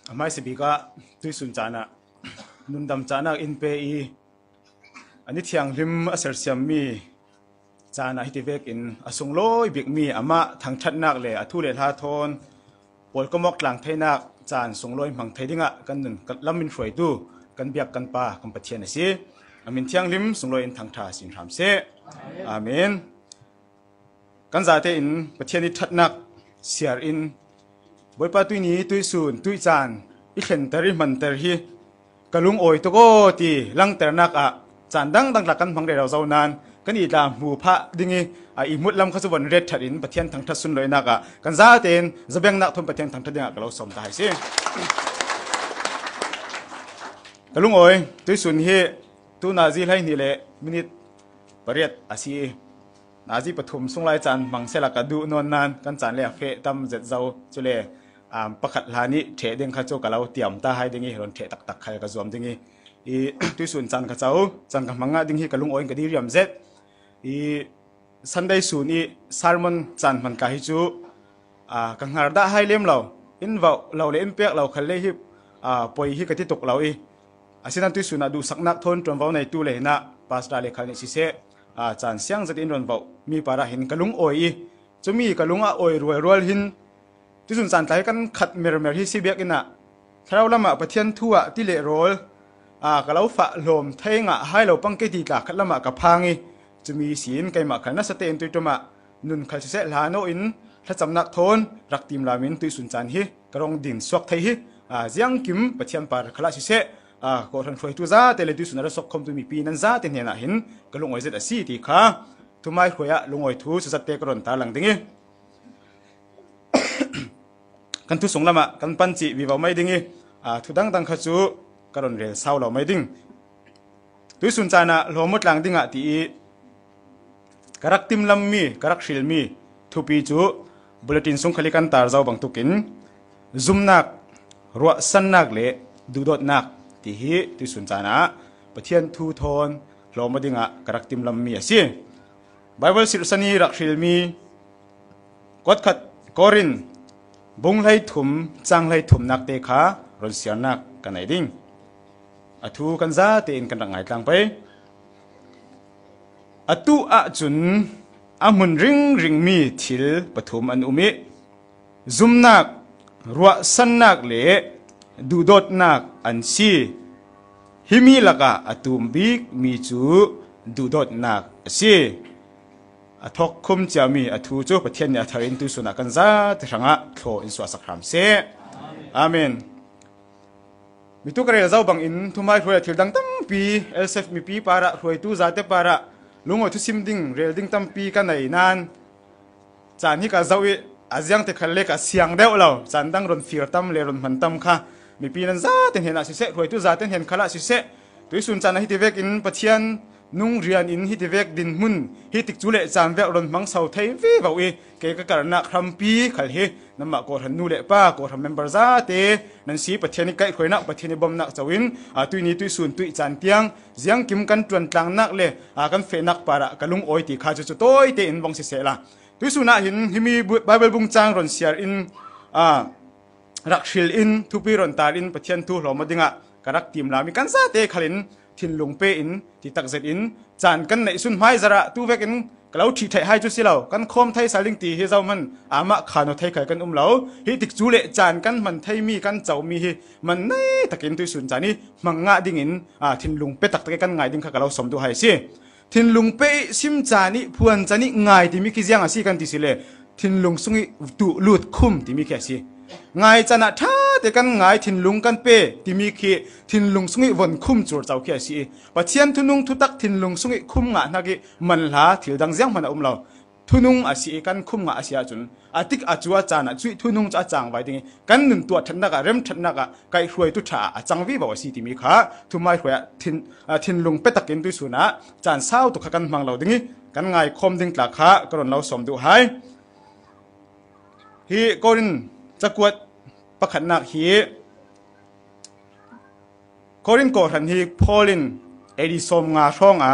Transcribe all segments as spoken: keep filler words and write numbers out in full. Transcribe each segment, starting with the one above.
ไม่สิบิกะตุยสุนจานะนุนดำจานะอินเปอีอันนี้เที่ยงริมอเสรเซียมมีจานะฮิติเวกอินอสงลอยบิกมีอามาทางชัดนักเลยอทุเลทาทนปวดก็มอกหลังไทยนักจานสงลอยมังไทยดิ้งะกันนึงกันลำมินฝอยดูกันเบียกกันปากันปะเทียนสิอามินเที่ยงริมสงลอยอินทางทาสินทามเสอาเมนกันจะเตอินปะเทียนนี้ชัดนักเสียอินบอยปาตุยนี้ตุยสูนตุยจานอีเข็นเตอริมันเตอร์ฮีกะลุงโอยตโกตีลังเตอร์นักอะจานดังดังหลักกันพังเดเราเจ้านานกันอีตามหูพระดิ้งอ่ะอีมุดลำข้าสวรรค์เร็ดถัดอินปะเทียนทางทัศน์เลยนักอะกันซาเตนจะแบ่งนักทนปะเทียนทางทัศน์เนี่ยกับเราสมได้สิกะลุงโอยตุยสูนฮีตุนาซีให้นี่แหละมินิปริยัดอาศีนาซีปฐมสงไลจานมังเสลักดูนอนนานกันจานเลี้ยเฟตำเจ็ดเจ้าจุเลอ่าประคัดลานี้เทเด้งข้าเจ้ากับเราเตรียมตาให้ดิ้งฮีรอนเทตักตักใครกับรวมดิ้งฮีอีตุยส่วนจันข้าเจ้าจันกับมังงะดิ้งฮีกับลุงโอยกับดีเรียมเจ็ดอีสันได้ส่วนอีซาร์มอนจันมันกาฮิจูอ่ากังหาร์ดาให้เลี้ยมเราอินว่าเราเลี้ยมเปียกเราคันเลี้ยฮิอ่าปอยฮิกติตกเราอีอาศัยนั้นตุยส่วนดูสักนักทนจนว่าในตู้เลยนะภาษาเลขานิสิเซอ่าจันเสียงจะอินรอนว่ามีปาราหินกับลุงโอยจะมีกับลุงอ่ะโอยรวยรวยหินที่สุนสันใจกันขัดเมรเมรที่ซีเบียกินะถ้าเราละมาประเทศทั่วที่เละโรลอ่าก็เราฝาลมเทงอ่ะให้เราปังเกติกาขัดละมากับพังอีจะมีศีลไก่มาขันนัสเตนตุยตัวมานุนขัดเสลาโนอินถ้าจำนักทนรักทีมลามินตุยสุนสันฮีกระองดินสวกไทยฮีอ่าเจียงกิมประเทศปาร์คลาสิเซอ่าก็ทันฟอยตุซาเตเลตุสุนรสกคมตุมีปีนันซาเตนเฮน่ะหินก็ลงไว้เสด็จสีตีขาทุไมขวยะลงไว้ทูสุดเตกรอนตาหลังดิ้งกันทุสงละมะกันปันจิวิวไม่ดิ้งอ่าทุดังดังขจูกระดอนเรลเศร้าเราไม่ดิ้งตุยสุนจานะลมดหลังดิ้งอ่ะที่กรักติมลำมีกรักชิลมีทุปีจูบุลตินส่งขลิกันตาร์เจ้าบังตุกินซุมนักรัวสันนักเละดูดนักที่ฮีตุยสุนจานะปะเทียนทูทอนลมดิ้งอ่ะกรักติมลำมีอ่ะสิไบเบิลสิรสนีรักชิลมีกดขัดกอรินบุงไล่ถุมจังไล่ถุมนักเตะขารอนเสียนักกันไหนดิ้งอทูกันซาเตนกันต่างไงต่างไปอตูอาจุนอามุนริงริงมีทิลปฐุมอันอุมิซุมนักรัวสันนักเละดูดดนักอันซีฮิมีลักะอตูมบิกมีจูดูดดนักซีอทอกคุมจามีอทูจูประเทศเนี่ยทารินตุสุนักันซาที่สังะโทอินสวาสักครามเซอาเมนมิตุกเรียเจ้าบังอินทุไม่รวยทิลดังตั้มปีเอลเซฟมีปีปาระรวยตุซาเตปาระลุงอทุซิมดิงเรียลดิงตั้มปีกันไหนนานจานที่กับเจ้าอีอาเซียงเทคัลเล็กเสียงเดียวเราจานดังรอนฟิร์ตัมเลรอนมันตัมค่ะมีปีนั้นซาเต็นเห็นอาศิเซรวยตุซาเต็นเห็นขลักศิเซตุยสุนจานฮิติเวกอินปะเทียนนุ่งเรียนอินฮิติเวกดินมุนฮิติกจุเลจานเวกรอนมังเสาไทยวีบ่าวอีเกกกระนักคำปีขัลเฮนั่นมาโกรันนูเลป้าโกรันเมมเบอร์ซาเตนั่นสีปะเทียนนี่ไก่ข่อยนักปะเทียนนี่บอมนักเจ้าวินอาตุยนี้ตุยสุนตุยจานเตียงเสียงกิมกันจวนกลางนักเลยอากันเฟนักปาระกันลุงโอยตีขาจุจุโต้ยเตอินบองเสละตุยสุนัหินฮิมีไบเบิลบุงจางรอนเสียอินอ่ารักชิลอินทุปีรอนตาลินปะเทียนทุหลอมดิงะกรักทีมลามีกันซาเตขลินทินลุงเปอินที่ตักเซอินจานกันในสุนไม้จระตู้เวกินกล่าวที่ไทยให้จุดสิเรากันคอมไทยสาลิงตีเฮเจ้ามันอามาขานไทยไข่กันอุ้มเราฮิติกจูเลจานกันมันไทยมีกันเจ้ามีฮิมันในตะกินตุยสุนจานี่มังงะดิ่งอินอ่าทินลุงเปตักตะกันไงดิ่งข้ากล่าวสมดูให้สิทินลุงเปซิมจานี่พวนจานี่ไงที่มีกิจยังอาศัยกันที่สิเลทินลุงสุงตุลุดคุมที่มีแค่สิไงจะน่ะท่าแต่กันไงทินลุงกันเป้ที่มีขี้ทินลุงสุงวันคุมจูดเจ้าแค่สิปัจเจียนทุนุงทุตักทินลุงสุงคุมงะนักมันลาถิ่ดังเสียงมันอุ้มเราทุนุงอาศัยกันคุมงะอาศัยจุนอาทิกอาจัวจานะจุยทุนุงจะจางไว้ดิ่งกันหนึ่งตัวทันนักเริ่มทันนักไก่รวยตุชาจังวิบวสิที่มีขาทุไม่รวยทินทินลุงเป็ดตะกินตุสุนะจานเศร้าตุกกันมังเราดิ่งกันไงคมดิ่งตาขากรนเราสมดูให้ฮีกอรินจะกวดประคันนักฮีกอรินกอรันฮีพอลินเอดิสมงาช่องอา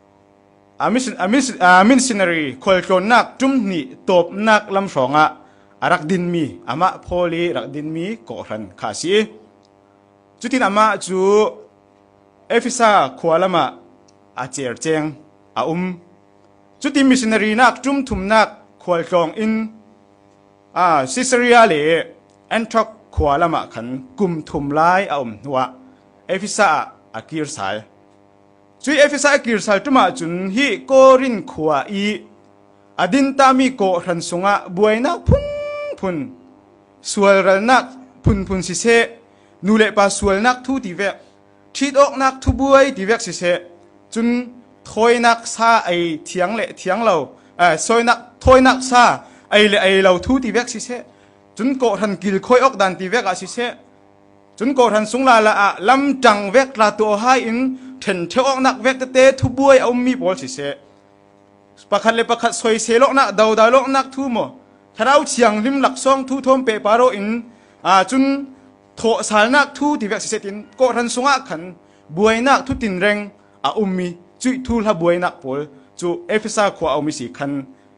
อามิสอามิสอามินซินารีคอยโจนักจุ่มนี่ตบนักลำสองอา arak din mi ama pholi rak din mi ko ran kha si chutin ama chu efisa khwalama a cher cheng a um chuti missionary nak tum thum nak khwal tong in a Caesarea le Antioch khwalama khan kum thum lai a um nuwa efisa a kir sal chui efisa a kir sal tuma chun hi korin khwa i adin tami ko ran sunga buaina phun phun sual ral nak phun phun si se nule pa sual nak thu ti ve thit ok nak thu buai ti vek si se chun thoi nak sa ai thiang le thiang lo a soi nak thoi nak sa ai le ai lo thu ti vek si se chun ko ran kil khoi ok dan ti vek a si se chun ko ran sung la la a lam tang vek la to hai in then the ok nak vek te thu buai au mi bol si se pakhat le pakhat soi se lok nak dau dau lok nak thu mo tharau chiang lim lak song thu thom pe paro in a chun tho sal nak thu ti vek si se tin ko ran sunga khan buai nak thu tin reng a ummi chui thu la buai nak pol chu efisa khwa au mi si khan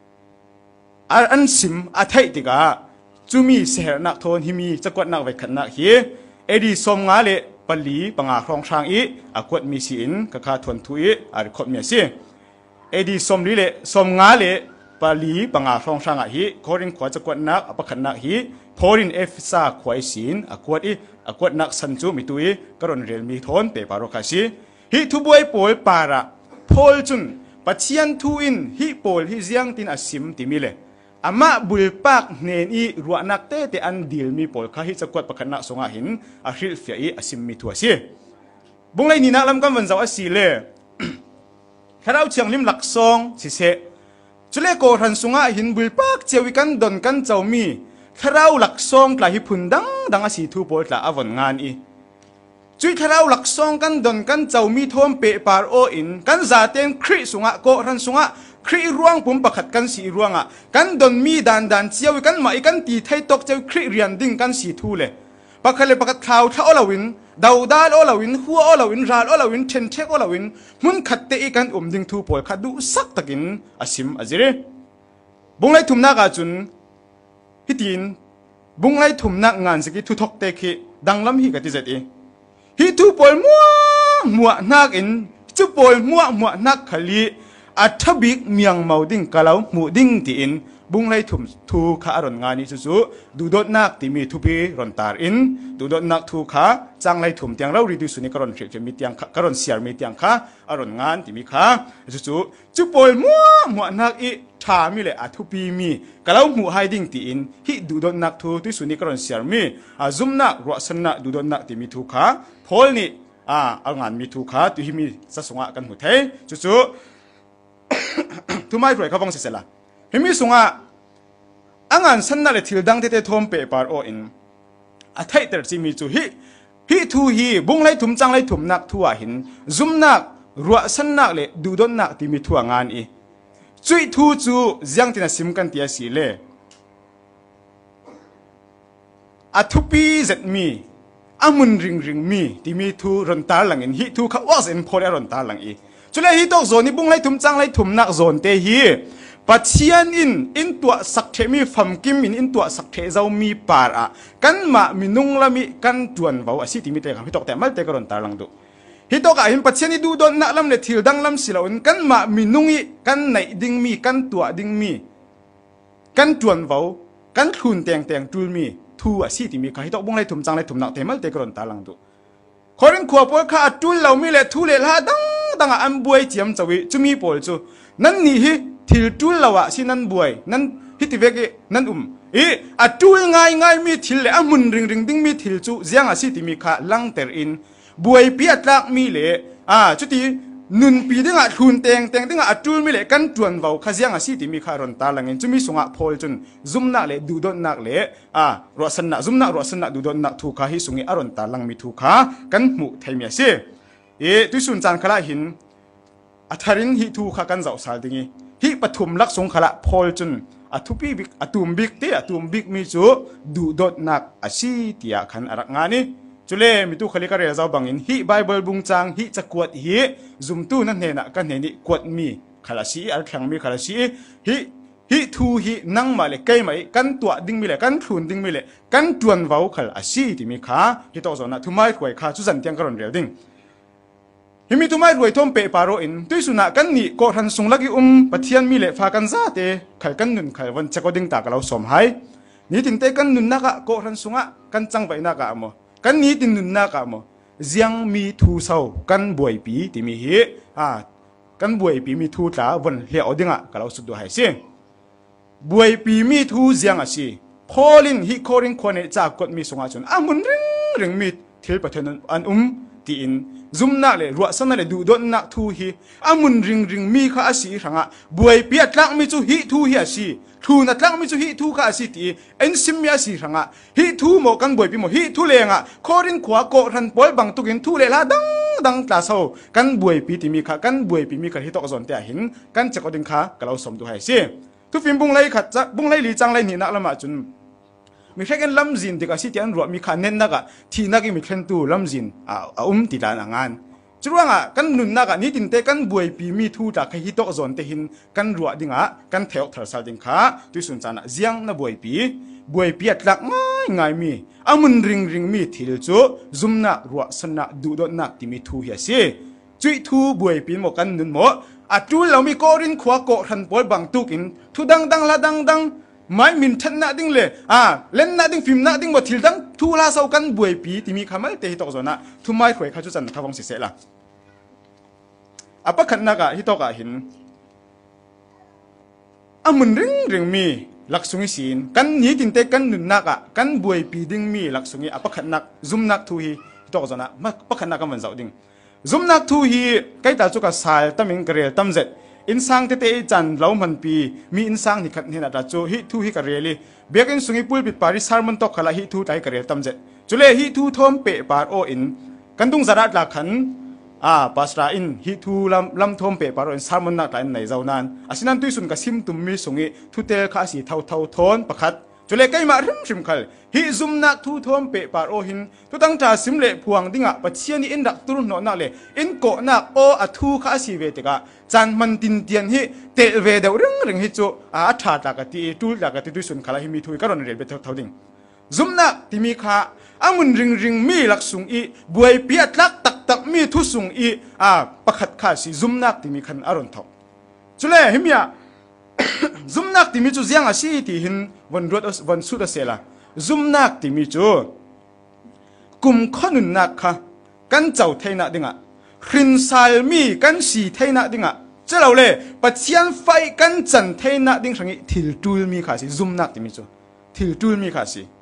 ar an sim a thai ti ga chu mi ser nak thon hi mi chakwat nak ve khan nak hi edi som nga le pali panga rong sang i akwat mi si in ka kha thon thu i ar khot mi si edi som li le som nga le pali panga rong sang a hi korin khwa chakwat nak apakhan nak hi phorin efisa khwai sin akwat i akwat nak san chu mi tui karon rel mi thon pe paro kha si hi thu buai pol para phol chun pachian thu in hi pol hi ziang tin asim ti mi le ama bulpak nen i ruanak te te an dil mi pol kha hi chakwat pakhan nak songa hin a hril fia i asim mi thu si bunglai ni na lam kam van zaw asi le kharau chiang lim lak song si se chule ko ran sunga hin bulpak chewi kan don kan chawmi kharau lak song tla hi phundang dang asi thu pol tla avon ngan i chui kharau lak song kan don kan chawmi thom pe par o in kan za ten khri sunga ko ran sunga khri ruang pum pakhat kan si ruanga kan don mi dan dan chewi kan mai kan ti thai tok chewi khri rian ding kan si thu le pakhale pakhat khaw tha olawin daudal olawin huwa olawin ral olawin then thek olawin mun khatte i kan um ding thu pol khadu sak takin asim azire bunglai thumna ga chun hitin bunglai thumna ngan siki thu thok te khi danglam hi ka ti zati hi thu pol muwa muwa nak in chu pol muwa muwa nak khali athabik miang mauding kalau mu ding ti in bunglai thum thu kha aron ngani chu chu dudot nak ti mi thupi ron tar in dudot nak thu kha changlai thum tiang ro ri du suni karon thre mi tiang kha karon siar mi tiang kha aron ngan ti mi kha chu chu chu pol muwa muwa nak i tha mi le athupi mi kalau mu hiding ti in hi dudot nak thu tu suni karon siar mi a zum nak ro san na dudot nak ti mi thu kha phol ni a angan mi thu kha tu hi mi sa songa kan hu thei chu chu tu mai roi kha bang se sela himi sunga angan sanna le thil dang te te thom pe par o in a thai ter chi mi chu hi hi thu hi bunglai thum changlai thum nak thuwa hin zum nak ruwa san nak le du don nak ti mi thuwa ngan i chui thu chu jiang tina sim kan tia si le a thupi zet mi amun ring ring mi ti mi thu ron tar lang in hi thu kha was in phore ron tar lang i chule hi tok zoni bunglai thum changlai thum nak zon te hi pachian in in tua sakhe mi pham kim in in tua sakhe zau mi par a kan ma minung lami kan tuan vau asi ti mi te ka hitok te mal te karon tar lang du hitok a hin pachian i du don na lam le thil dang lam silaun kan ma minungi kan nai ding mi kan tua ding mi kan tuan vau kan thun teng teng tul mi thu asi ti mi ka hitok bung lai thum chang lai thum nak te mal te karon tar lang du khorin khuwa pol kha atul lau mi le thu le la dang dang an buai chiam chawi chumi pol chu nan ni hi thil tul lawa sinan buai nan hitiveke nan um e atul ngai ngai mi thil le amun ring ring ding mi thil chu ziang asi ti mi kha lang ter in buai pi atlak mi le a chuti nun pi dinga thun teng teng dinga atul mi le kan tuan vau kha ziang asi ti mi kha ron ta langin chumi sunga phol chun zum na le du don nak le a ro san na zum na ro san na du don nak thu kha hi sungi aron ta lang mi thu kha kan mu thai mi ase e tu sun chan khala hin atharin hi thu kha kan zau sal dingi hi pathum lak sung khala phol chun athupi bik atum bik te atum bik mi chu du dot nak asi tia khan arak ngani chule mi tu khali ka re zaw bangin hi bible bung chang hi chakwat hi zum tu na hne na kan hne ni kwat mi khala si ar thang mi khala si hi hi thu hi nang ma le kai mai kan tua ding mi le kan thun ding mi le kan tuan vau khal asi ti mi kha hi to zona thu mai khoi kha chu zan tiang karon rel ding hi mi tu mai ruai thom pe paro in tuisuna kan ni ko than sung lagi um pathian mi le fa kan za te khal kan nun khal wan chako ding ta ka lo som hai ni tin te kan nun na ka ko than sunga kan chang vai na ka mo kan ni tin nun na ka mo ziang mi thu sau kan buai pi ti mi hi a kan buai pi mi thu ta wan hlia odinga ka lo su do hai se buai pi mi thu ziang a si kholin hi khoring khone cha kot mi sunga chun amun ring ring mi thil pathen an um ti in zum na le ruwa sana le du don na thu hi amun ring ring mi kha asi ranga buai pi atlak mi chu hi thu hi asi thu na tlak mi chu hi thu kha asi ti en sim mi asi ranga hi thu mo kan buai pi mo hi thu lenga khorin khwa ko ran pol bang tukin thu le la dang dang tla so kan buai pi ti mi kha kan buai pi mi kha hi to zon te hin kan chako ding kha kalo som du hai se tu phim bung lai khat cha bung lai li chang lai ni na lama chun mi kheken lamzin de ka si tian ro mi kha nen na ka thi na ki mi khen tu lamzin a um ti dan angan chuwanga kan nun na ka ni tin te kan buai pi mi thu ta kha hi to zon te hin kan ro dinga kan theok thar sal ding kha tu sun chana ziang na buai pi buai pi atlak ngai ngai mi amun ring ring mi thil chu zumna ro sanna du do na ti mi thu hi se chui thu buai pi mo kan nun mo atul lo mi ko rin khwa ko than pol bang tukin thu dang dang la dang dang mai min than na ding le a len na ding film na ding bo thil dang thu la sau kan buai pi ti mi khamal te hi to zona thu mai khoi kha chu chan kha bong se se la apa khan na ka hi to ka hin amun ring ring mi laksungi sin kan ni tin te kan nun na ka kan buai pi ding mi laksungi apa khan nak zum nak thu hi to zona ma pa khan na ka man zau ding zum nak thu hi kai ta chu ka sal taming karel tamzet insang te te chan lo man pi mi insang ni khat hena ta chu hi thu hi ka reli bekin sungi pul bit pari sarmon to khala hi thu tai karel tamzet chule hi thu thom pe par o in kandung zarat la khan a pasra in hi thu lam lam thom pe par o in sarmon na tain nei zaunan asinan tuisun ka sim tum mi sungi thu tel kha si thau thau thon pakhat chule kai ma rim rim khal hi zum nak thu thom pe par o hin tu tang ta sim le phuang dinga pachiani in rak tur no na le in ko na o a thu kha si ve te ka chan man tin tian hi te ve de ring ring hi chu a tha ta ka ti tul da ka ti tu sun khala hi mi thui ka ron rel be thau ding zum nak ti mi kha amun ring ring mi lak sung i buai pi atlak tak tak mi thu sung i a pakhat kha si zum nak ti mi khan aron thau chule himya zum nak ti mi chu ziang a si ti hin wan rot wan su da sela zum nak ti mi chu kum khonun nak kha kan chau theina dinga hrin sal mi kan si theina dinga chalo le pachian fai kan chan theina ding sangi thil tul mi kha si zum nak ti mi chu thil tul mi kha si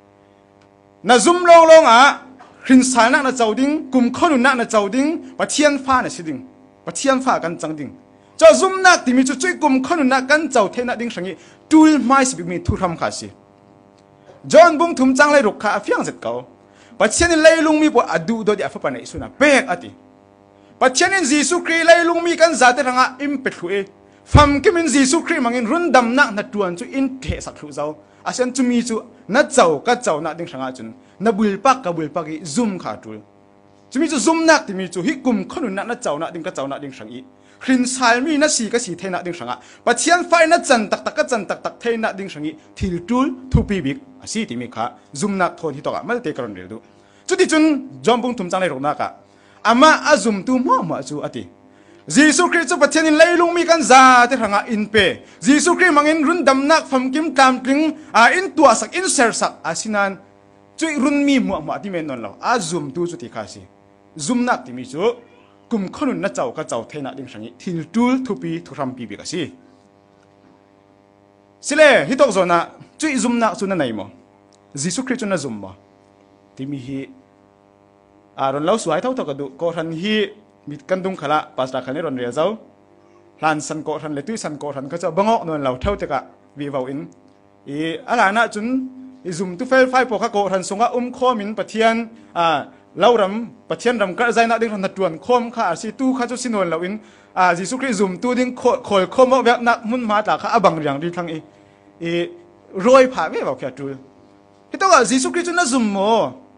na zum long long a hrin sal nak na chau ding kum khonun nak na chau ding pachian fa na si ding pachian fa kan chang ding cho zum nak ti mi chu chui kum khonun nak kan chau theina ding sangi tul mai si mi thu ram kha si John bung thum chang lai ruk kha afiang zet kau pachian lai lung mi po adu do di afa pa na isuna pek ati pachian Jesu Christ lai lung mi kan za te ranga im pe thu e fam kemin Jesu Christ mangin run dam na na tuan chu in the sak thu zau asian chu mi chu na chau ka chau na ding sanga chun na bul pak ka bul pak i zum kha tul chu mi chu zum nak ti mi chu hi kum khonu na na chau na ding ka chau na ding sang i hrin sal mi na si ka si theina ding sanga pachian fai na chan tak tak ka chan tak tak theina ding sangi thil tul thu pi bik asi ti mi kha zum nak thon hi to ka mal te karon rel du chu ti chun jom bung thum chang lai rok na ka ama azum tu mo ma chu ati Jesu Christ chu pachian in leilung mi kan za te ranga in pe Jesu Christ mangin run dam nak pham kim tam tling a in tua sak in ser sak asinan chui run mi mo ma ti men non lo azum tu chu ti kha si zum nak ti mi chu kum khonun na chau ka chau theina ding sangi thil tul thupi thuram pi bi ka si sile hi tok zona chui zum na chu na nei mo Jesu Christ chu na zum mo ti mi hi a ron lau suai thau thau ka du ko ran hi mit kan dung khala pasra khane ron re zau hlan san ko ran le tu san ko ran ka cha bangok non lau thau te ka vi vau in e ala na chun i zum tu fel fai po kha ko ran sunga um khomin pathian a lauram pathian ram ka zaina ding ran tuan khom kha si tu kha chu sinon lawin a Jesu Christ zum tu ding khol khom wa na mun ma ta kha abang riang ri thang e e roi pha ve wa kha tu hi to ga Jesu Christ na zum mo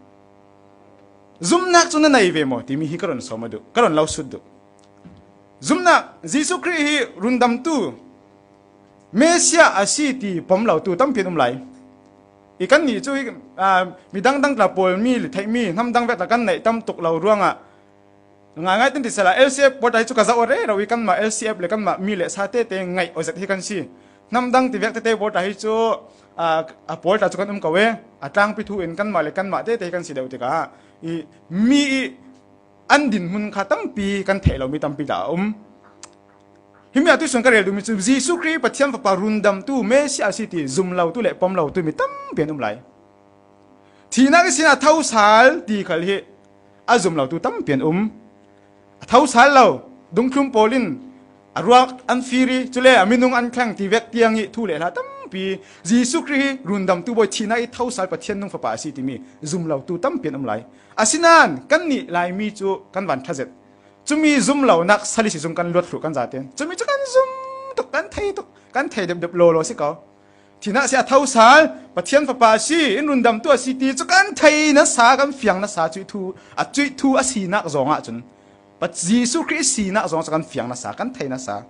zum nak chu na nei ve mo ti mi hi karon so ma du karon law sud du zum nak Jesu Christ hi rundam tu เมเซียอาศีตีผมเหล่าตัวตั้มเปลี่ยนอุ้มไหลอีกันนี่ช่วยมีดังดังกระปอยมีหรือไทยมีทำดังแบบกันไหนตั้มตกเหล่าร่วงอ่ะง่ายง่ายตั้งแต่สละ แอล ซี เอฟ ปวดใจจุกจะอดเร่เราอีกันมา แอล ซี เอฟ เลยกันมามีเลสซาเต้เตงไงเอาจากที่กันสิน้ำดังที่เวกเต้ปวดใจจุอ่าปวดใจจุกันอุ้มกับเวอ่ตั้งไปทูเอ็นกันมาเลยกันมาเต้เตกันสิเดียวติกาอีมีอันดินมุนขาตั้มปีกันเทเรามีตั้มปีดาวหิมะตุส่วนกระเรียดูมิจูจีสุครีปัจจัยฟ้ารุนดำตู้เมสอาศิติซุมเหล่าตู้เล็บปอมเหล่าตู้มีตั้มเปลี่ยนอุ้มไหลทีนักสินะเท้าสาลดีขลีอาซุมเหล่าตู้ตั้มเปลี่ยนอุ้มเท้าสาลเหล่าดุงคลุมโพลินอรักอันฟิริจุเล่มินุงอันคลั่งที่เวกเตียงอีตู้เล็ละตั้มปีจีสุครีรุนดำตู้บอยทีนักเท้าสาลปัจจัยนุ่งฟ้าอาศิติมีซุมเหล่าตู้ตั้มเปลี่ยนอุ้มไหลอาศินันกันนี่ลายมีจูกันวันทัศน์จะมีซุมเหล่านักสลิสิซุมกันลวดfruกันจัดเองจะมีจะกันซุมตุกันไทยตุกันไทยเด็บเด็บโลโลสิเขาที่น่าเสียเท่าสารปัจเจียนฟ้าปาชีอินรุนดำตัวสิตีจะกันไทยนัสากันเฟียงนัสาจุยทูอ่ะจุยทูอ่ะสีนักจงอ่ะจนปัจจีสุคริสสีนักจงจะกันเฟียงนัสากันไทยนัสา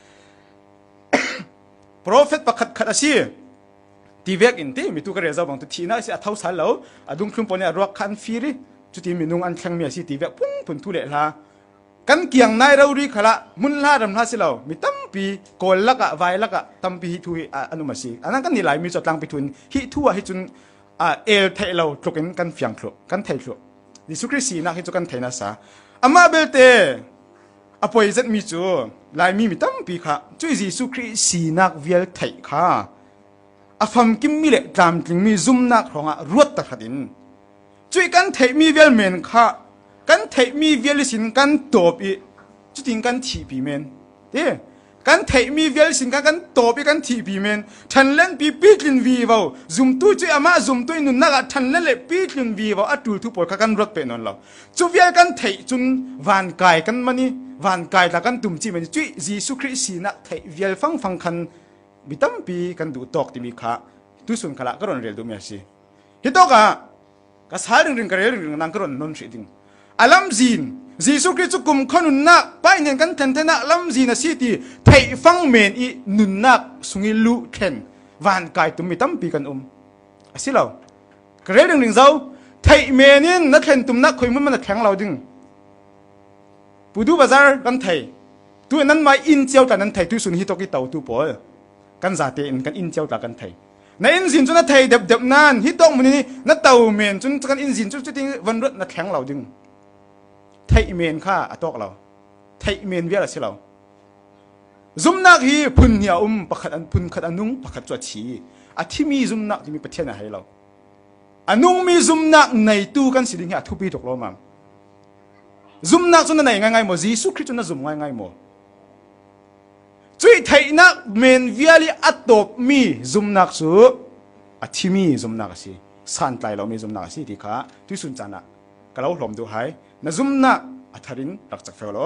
โปรเฟตประคัดขัดอาชีทีเวกอินทีมีตุกเรซาบังตุที่น่าเสียเท่าสารแล้วอ่ะดุงคลุมปนเนี่ยรักคันฟิริจุดที่มีนุ่งอันแข็งมีอาชีทีเวกพุ่งพุ่งทุเรศละกันเกียงนายเราดีขละมุนลาดำลาสิเรามีตั้มปีโกลลักะไวลักะตั้มปีฮิทุยอนุมาสีอันนั้นกันนี่หลายมีจดตังไปทุนฮิทัวฮิจุนเอลไทยเราถูกกันกันเฟียงคลุกันไทยคลุดิสุคริสีนักฮิจุกันไทยนาซาอามาเบลเตอพอยเซตมีจูหลายมีมีตั้มปีค่ะจุยดิสุคริสีนักเวลไทยค่ะอาฟัมกิมมีเล็ดามจึงมีซุ่มนักของอ่ะรวดตะขัดินจุยกันไทยมีเวลเมนค่ะกันเทมีเวลสินกันตบอีจุดทิ้งกันทีปีเมนเด้กันเทมีเวลสินกันกันตบอีกันทีปีเมนทันเล่นปีปีกินวีวาวซุ่มตู้จุยอามาซุ่มตู้นุนนักทันเล่นเล่ปีกินวีวาวอัดดูทุกปอยกันรถเป็นนั่นเราจุเวลกันเทจุนวันกายกันมันนี่วันกายแต่กันตุ่มจีมันจุยจีสุคริสีนักเทเวลฟังฟังคันบิตัมปีกันดูตอกที่มีขาตุสุนขละก็รอนเรียลดูมีสิฮิโตกะก็สายเรื่องกันเรื่องเรื่องนั่งก็รอนนนสิดิงอาลัมจีนจีสุคริสกุมขนุนนักไปเนี่ยกันเทนเทนะลัมจีนสิทีไทยฟังเมนอีนุนนักสุงิลุเข็นวันกายตุมีตั้มปีกันอุ้มสิเรากระเรื่องหนึ่งเจ้าไทยเมนินนักเข็นตุมนักคอยมันมันแข็งเราดึงปูดูบาซาร์กันไทยตัวนั้นมาอินเจ้าแต่นั้นไทยตัวสุนฮิโตกิเตาตัวปอยกันซาเตนกันอินเจ้าแต่กันไทยในอินสินจนนักไทยเด็บเด็บนานฮิโตมันนี่นักเตาเมนจนกันอินสินจนจะทิ้งวันรถนักแข็งเราดึงไทยเมนข้าอตอกเราไทยเมนเวียละสิเราซุมนักฮีพุนเหียอุ้มประคัดอันพุนขัดอันนุ่งประคัดจวดชีอาที่มีซุมนักที่มีประเทศไหนให้เราอันนุ่งมีซุมนักในตู้กันสิดิ่งหาทุบีตกลงมาซุมนักจนไหนง่ายๆหมดจีสุคริสต์จนน่ะซุมง่ายๆหมดจุยไทยนักเมนเวียลีอัตตบมีซุมนักสูอาที่มีซุมนักสิสันไตเรามีซุมนักสิที่ข้าที่สุนจานะก็เราหลอมดูให้นซุมนักอัฐรินรักจักเฟลโล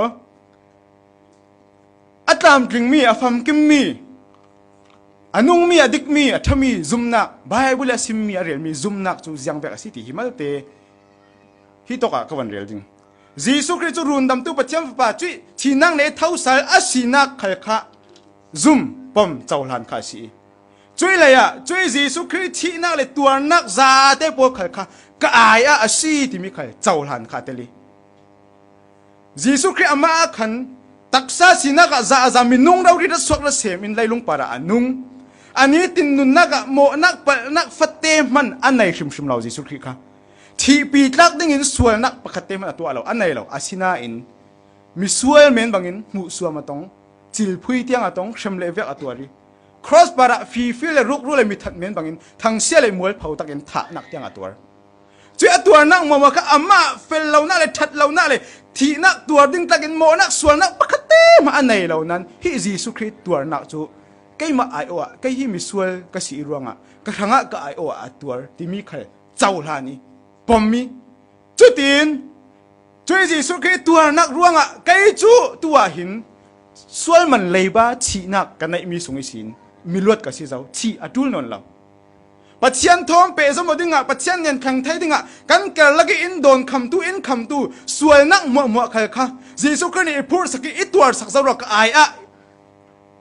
อัตามจึงมีอฟัมกิมมีอันุงมีอดิกมีอัฐมีซุมนักไบเบิลซิมมีอะไรมีซุมนักจูยังแบบสิที่หิมัลเตฮิตกะกวันเรียลจริงจีสุคริสต์รุนดำตุปัจจัยฟ้าจุยที่นั่งในเท้าสายอาศินักขยะซุมปมเจ้าหลานข้าสีจุยเลยอะจุยจีสุคริสต์ที่นั่งในตัวนักซาเตปวขยะก็อายอาชีที่มีใครเจ้าหลานข้าเตลีจีสุคริสต์อามาขันตักซาสินักซาซามินุงเราดีรัสวกรัสเสมินไลลุงปาราอนุงอันนี้ตินนุนนักโมนักปนักฟัตเตมันอันไหนชิมชิมเราจีสุคริสต์ค่ะที่ปีลักดิ่งอินส่วนนักประคัตเตมันตัวเราอันไหนเราอาศินาอินมีส่วนเมนบางอินมุส่วนมาตรงจิลพุยเตียงอะตรงเชมเลเวกอะตัวรีครอสบาระฟีฟิลเลยรุกรุเลยมีทัดเมนบางอินทางเสียเลยมวยเผาตะกินถานักเตียงอะตัวจุดตัวนักมาว่าก็อามาเฟลเราหน้าเลยทัดเราหน้าเลยที่นักตัวดิ่งตะกินโมนักส่วนนักประคัตเตมาอันไหนเรานั้นฮิจีสุคริสต์ตัวนักจูใกล้มาไอโออะใกล้ฮิมีส่วนก็สีรวงอะก็ทางอะก็ไอโออะตัวที่มีใครเจ้าลานีปมมีจุดตีนจุดจีสุคริสตัวนักร่วงอ่ะไกจูตัวหินส่วนมันเลยบ้าชีนักกันในมีสงสินมีลวดกับสิเจ้าชีอดุลนนเราปัจจัยทอมเปสมดึงอ่ะปัจจัยเงินขังไทยดึงอ่ะกันเกิดลักอินโดนคำตู้อินคำตู้ส่วนนักมัวมัวใครคะจีสุคริสนี่พูดสักอีตัวสักสรกไออ่ะ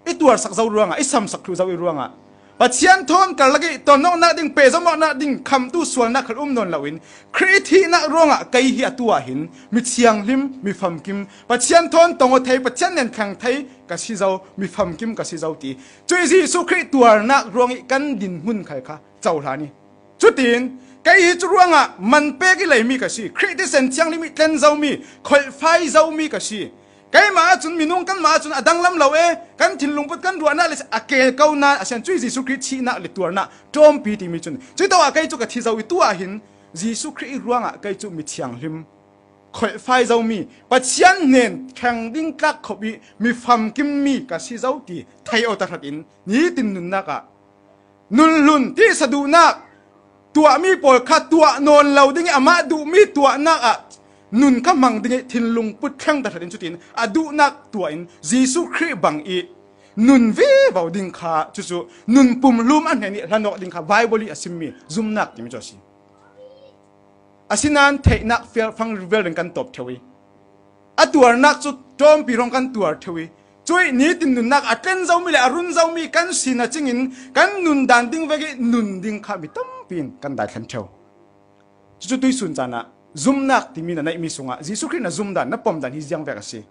ไอตัวสักเจ้าร่วงอ่ะไอซ้ำสักครูเจ้าร่วงอ่ะปัจจัยทอนกันละกี่ตอนน้องนักดิ่งเปย์สมองนักดิ่งคำตู้ส่วนนักขลุ่มนนละวินคริที่นักร่วงอ่ะไกเหียตัวหินมีเชียงลิมมีฟัมกิมปัจจัยทอนตรงไทยปัจจัยเน้นขังไทยกสิเจ้ามีฟัมกิมกสิเจ้าตีจุยจีสุคริตัวนักร่วงกันดินหุ่นใครคะเจ้าหานี่จุดตีนไกหิจุร่วงอ่ะมันเป๊กเลยมีกสิคริที่เส้นเชียงลิมิเต้นเจ้ามีคอยไฟเจ้ามีกสิไก่มาจนมีนุ่งกันมาจนอดังลำเหล่าเอกันถิ่นลุงพุทธกันรัวน่าเลยอเกลเก้านาอาเซียนจุยจีสุคริตชีน่าเลยตัวน่ะโจมปีที่มีจนจุยตัวไก่จุกที่เจ้าตัวหินจีสุคริตรัวงอ่ะไก่จุมีเชียงหิมคอยไฟเจ้ามีปัจจัยเน้นแข่งดิ้งกักขบีมีฟัมกิมมีกับซีเจ้าตีไทยเอาตรัดินนี้ตินนุนนักอ่ะนุนลุนที่สะดุนักตัวมีปอลขัดตัวนอนเหล่าดิ้งอามาดูมีตัวนักอ่ะนุนก็มังดิ้งทินลุงพุทธแข่งตรัดินจุดินอดูนักตัวอินจีสุคริตบังอีนุนวิบาวดิ้งขาจุจุนุนปุ่มลุมอันนี้รันดอกดิ้งขาไบเบิลอาซิมีซุมนักที่มีจอสิอาศินันเทนักเฟลฟังรีเวลเรื่องกันตบเทวีอัตัวนักจุดโจมปีรองกันตัวเทวีช่วยนี้ตินนุนนักอัดเล่นเจ้ามีเลยอรุณเจ้ามีกันสินะจิงินกันนุนดันดิ้งเวกินุนดิ้งขามีตั้มปีนกันได้ขันเทวจุดตุยสุนจานะซุมนักที่มีนั่นไม่มีสงะจีสุคริตน่ะซุมดันนับปมดันฮิยังเวกสิ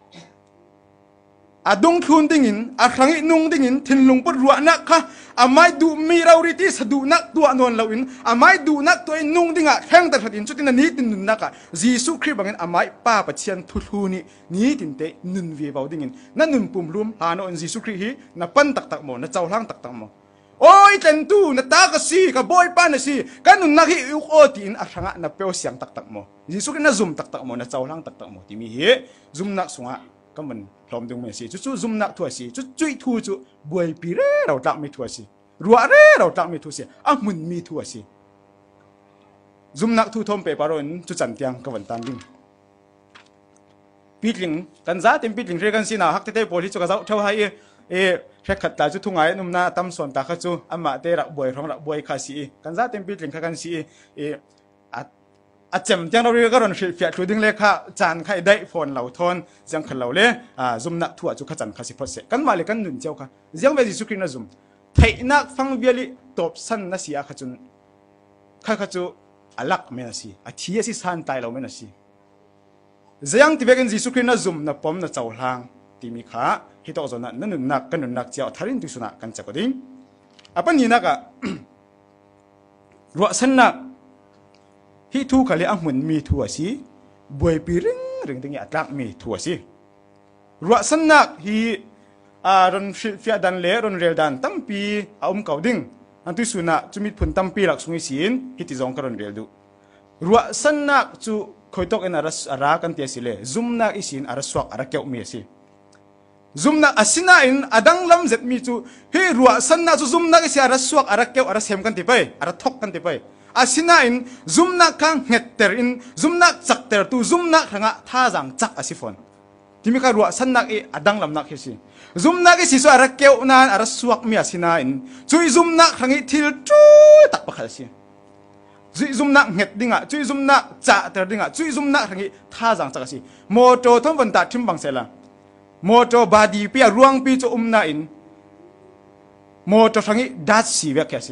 อาดงทุนดิ้งินอาครั้งนี้นุ่งดิ้งินทินลุงปวดรัวนักค่ะอาไม่ดูมีเราริที่สะดุนักตัวนนเราอินอาไม่ดูนักตัวเองนุ่งดิ้งอ่ะแข่งแต่ถินชุดที่นั่นนี้ตินนุนนักอ่ะจีสุคริตบางเงินอาไม่ป้าปัจเจียนทุทุนี่นี้ตินเตนุนเวียบเอาดิ้งินนั่นนุนปุ่มรุมหาโนนจีสุคริตฮีนับปั้นตักตักโมนับเจ้าล่างตักตักโมโอ้ยเต็นตู้นับตากสีกับบอยป้านสีกันนุนนักฮีอุกโอตินอาครั้งอ่ะนับเปลวเสียงตักตักโมจีสุคริตนับซุมตักตักโมนับเจ้าล่างตักตักโมที่มีเฮซุมนักสงะก็มันพร้อมดึงมันสิจุดจุดซุ่มนักทัวสิจุดจุยทัวจุบวยปีเร่เราตักไม่ทัวสิรัวเร่เราตักไม่ทัวสิอ่ะมันมีทัวสิซุ่มนักทัวทอมเปปารอนจุดจันเตียงก็วันตันดิ้งปีลิงกันจ้าเต็มปีลิงเรียกันสินะฮักเตเตโพลิจุกะเจ้าเท่าไหร่เอแค่ขัดตาจุดทุ่งไงนุ่มนาตั้มส่วนตาขัดจุอามาเตระบวยของระบวยข้าสิกันจ้าเต็มปีลิงข้ากันสิเออาจำจังเราเรียกก็รอนฟิตรูดึงเลขาจานใครได้ฟอนเหล่าทอนจังขันเหล่าเล่อ่าซุมนักทั่วจุขจันข้าสิพอเสกันมาเลยกันหนุนเจ้าค่ะยังเวจิสุครินนะซุมไทยนักฟังเบียลิตบสันนะสิอาขจุนข้าขจุอลักเมนะสิอาทียสิสันตายเราเมนะสิยังที่เวกันจิสุครินนะซุมนะปอมนะเจ้าหางที่มีขาฮิตอจนะนั่นหนุนนักกันหนุนนักเจ้าทารินตุสุนักกันจักรดิ้งอ่ะปัญญานักอ่ะรัวสันนักฮิทูขลีอ่ะมันมีทัวสิบวยปีริงริงติงอัตรักมีทัวสิรัวสันนักฮีอารอนฟิอาดันเล่รอนเรลดันตั้มปีอาอุ้มเก่าดิ้งอันที่สุนัขจะมีผลตั้มปีหลักสุงสินฮิติจงกรอนเรลดูรัวสันนักจูคอยตกเอ็นอารัสอารากันเตียสิเลซุมนักอิสินอารัสวักอารักเกี่ยวมีสิซุมนักอาศินาอินอดังลำเจ็ดมีจูฮีรัวสันนักจูซุมนักอิสิอารัสวักอารักเกี่ยวอารัสเฮมกันติไปอารักทกกันติไปอาศินาอินซุมนักขังเฮตเตอร์อินซุมนักจักเตอร์ตูซุมนักขังะท่าจังจักอาศิฟอนที่มีการรัวสันนักอีอดังลำนักเฮสิซุมนักอีสิสอารักเกี่ยวนานอารัสวักมีอาศินาอินจุยซุมนักขังอีทิลจูตักปะขัดสิจุยซุมนักเฮตดิ้งะจุยซุมนักจักเตอร์ดิ้งะจุยซุมนักขังอีท่าจังจักอาศิโมโตทอมวันตัดทิมบังเซล่าโมโตบาดีปีรวงปีจูอุมนาอินโมโตขังอีดัชสีเวกเฮสิ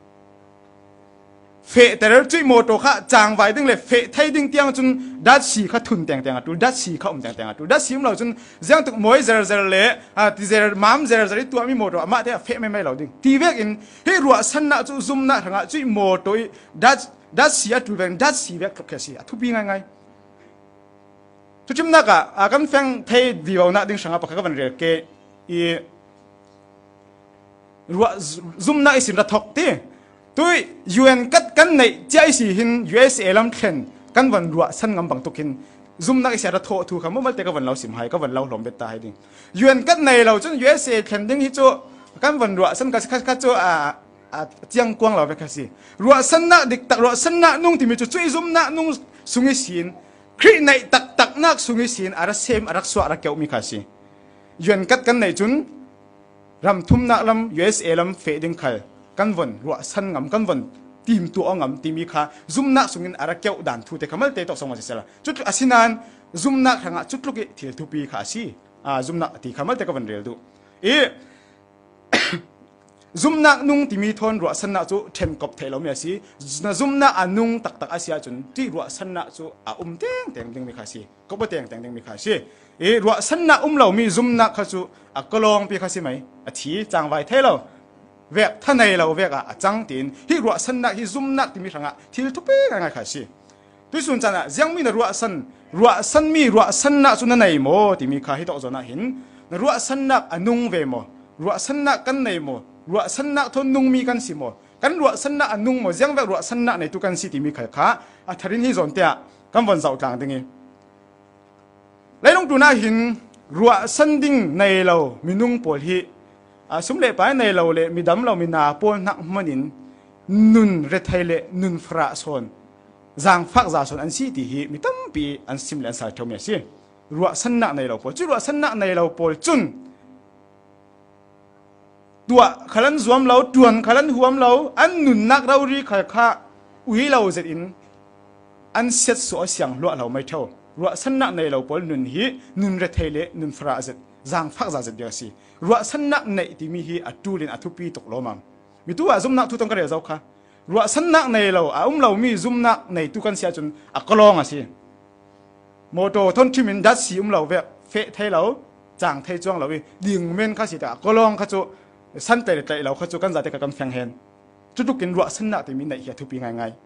เฟแต่เราจุยโมโตข้าจางไว้ดึงเลยเฟไทยดึงเตียงจนดัดสีข้าทุนเตียงเตียงอ่ะดูดัดสีข้าอุ้มเตียงเตียงอ่ะดูดัดสีมันเราจนยังตุกมวยเจอเจอเละอ่ะที่เจอมามเจอเจอตัวมีโมโตมาเทียเฟไม่ไม่เราดึงทีเวกินให้รัวสันนะจุซุ่มนะทั้งอ่ะจุยโมโตดัดดัดสีอ่ะดูเป็นดัดสีเวกแค่สีอ่ะทุบยังไงทุกจิมนักอ่ะอ่ะกันแฟงไทยดีว่านักดึงสังอ่ะปะก็วันเรียกเกอีรัวซุ่มนะไอสินระทกตีตัวยูเอ็นกัดกันในใจสิหินยูเอสเอลำเข็นกันวันรัวสันงำบังตุกินซุ่มนักเสียระโถถูกคำว่ามันแต่ก็วันเราสิมหายก็วันเราหลอมเบ็ดตายดิ่งยูเอ็นกัดในเราจนยูเอสเอเข็นดิ่งที่โจกันวันรัวสันกัดกัดโจอ่าอ่าเจียงกวางเราไปกันสิรัวสันนักดิกตักรัวสันนักนุ่งที่มีจุดช่วยซุ่มนักนุ่งสุงิสินครีในตักตักนักสุงิสินอารักเซมอารักสวอารักเกี่ยวมีกันสิยูเอ็นกัดกันในจุนรำทุ่มนักลำยูเอสเอลำเฟดิ่งใครกันวันรัวสันงำกันวันทีมตัวงำทีมีค่าซุ่มนักสุงินอารักเกี่ยวด่านทูเตะขมัลเตะตกสองวันเสร็จละจุดอาศินันซุ่มนักทางจุดลูกที่ทุปีค่าสิอ่าซุ่มนักที่ขมัลเตะก็วันเรียลดูเอซุมนักนุ่งที่มีทนรัวสนะจูเทมกบเทลมีสินะซุมนักอนุ่งตักตักอาเซียจนที่รัวสนะจูอาอุ้มเต็งเต็งเต็งมีขาสิกบเต็งเต็งเต็งมีขาสิเอรัวสนะอุ้มเรามีซุมนักขาจูอากลองปีขาสิไหมอทีจางไว้เทเราเวกท่านในเราเวกอ่ะจังตินฮิรัวสนะฮิซุมนักที่มีทางอ่ะที่ทุบเป้กันไงขาสิด้วยส่วนจันอ่ะยังมีนรัวสันรัวสันมีรัวสันนะจุนในโมที่มีขาฮิตอจนะหินรัวสันนักอนุ่งเวโมรัวสันนักกันในโมรัวสันนักทนนุ่งมีกันสิโมกันรัวสันนักอนุ่งโมยังเวกรัวสันนักในตุกันสิที่มีขาขาอ่ะทารินฮิจอนเตียกันวันเสาร์กลางตรงนี้แล้วลงดูหน้าหินรัวสันดิ่งในเรามีนุ่งปวดฮิอ่ะสมเด็จไปในเราเลยมีดำเรามีนาปนนักมันินนุนเรทัยเลนุนฟราซอนจางฟักจาซอนอันซีที่ฮิมีตั้มปีอันซิมเลนสายเท่ามีสิรัวสันนักในเราปวดจุรัวสันนักในเราปวดจุนตัวขลันสวมเราตัวนขลันหัวมเราอันนุนนักเรารีขข้าอุ้ยเราจะอินอันเสร็จสวยเสียงรัวเราไม่เท่ารัวสันนักในเราปวดนุนฮินุนเรทัยเลนุนฟราซจางฟักจาซเดียวสิรัวสันนักในที่มีฮิอัตุลินอัตุปีตกลมังมีตัวซุ่มนักทุกต้องกระเดียวเจ้าค่ะรัวสันนักในเราอุ้มเรามีซุ่มนักในตุกันเสียจนอักลองอ่ะสิโมโตทนที่มันดัดสีอุ้มเราเวะเฟะเทเราจางเทจ้วงเราวิดิ่งเมนข้าสิแต่อักลองข้าจูสันเตะเตะเราข้าจูกันจะเตะกับกันแฝงเห็นจุดทุกกินรัวสันนักที่มีในเหียทุปีง่าย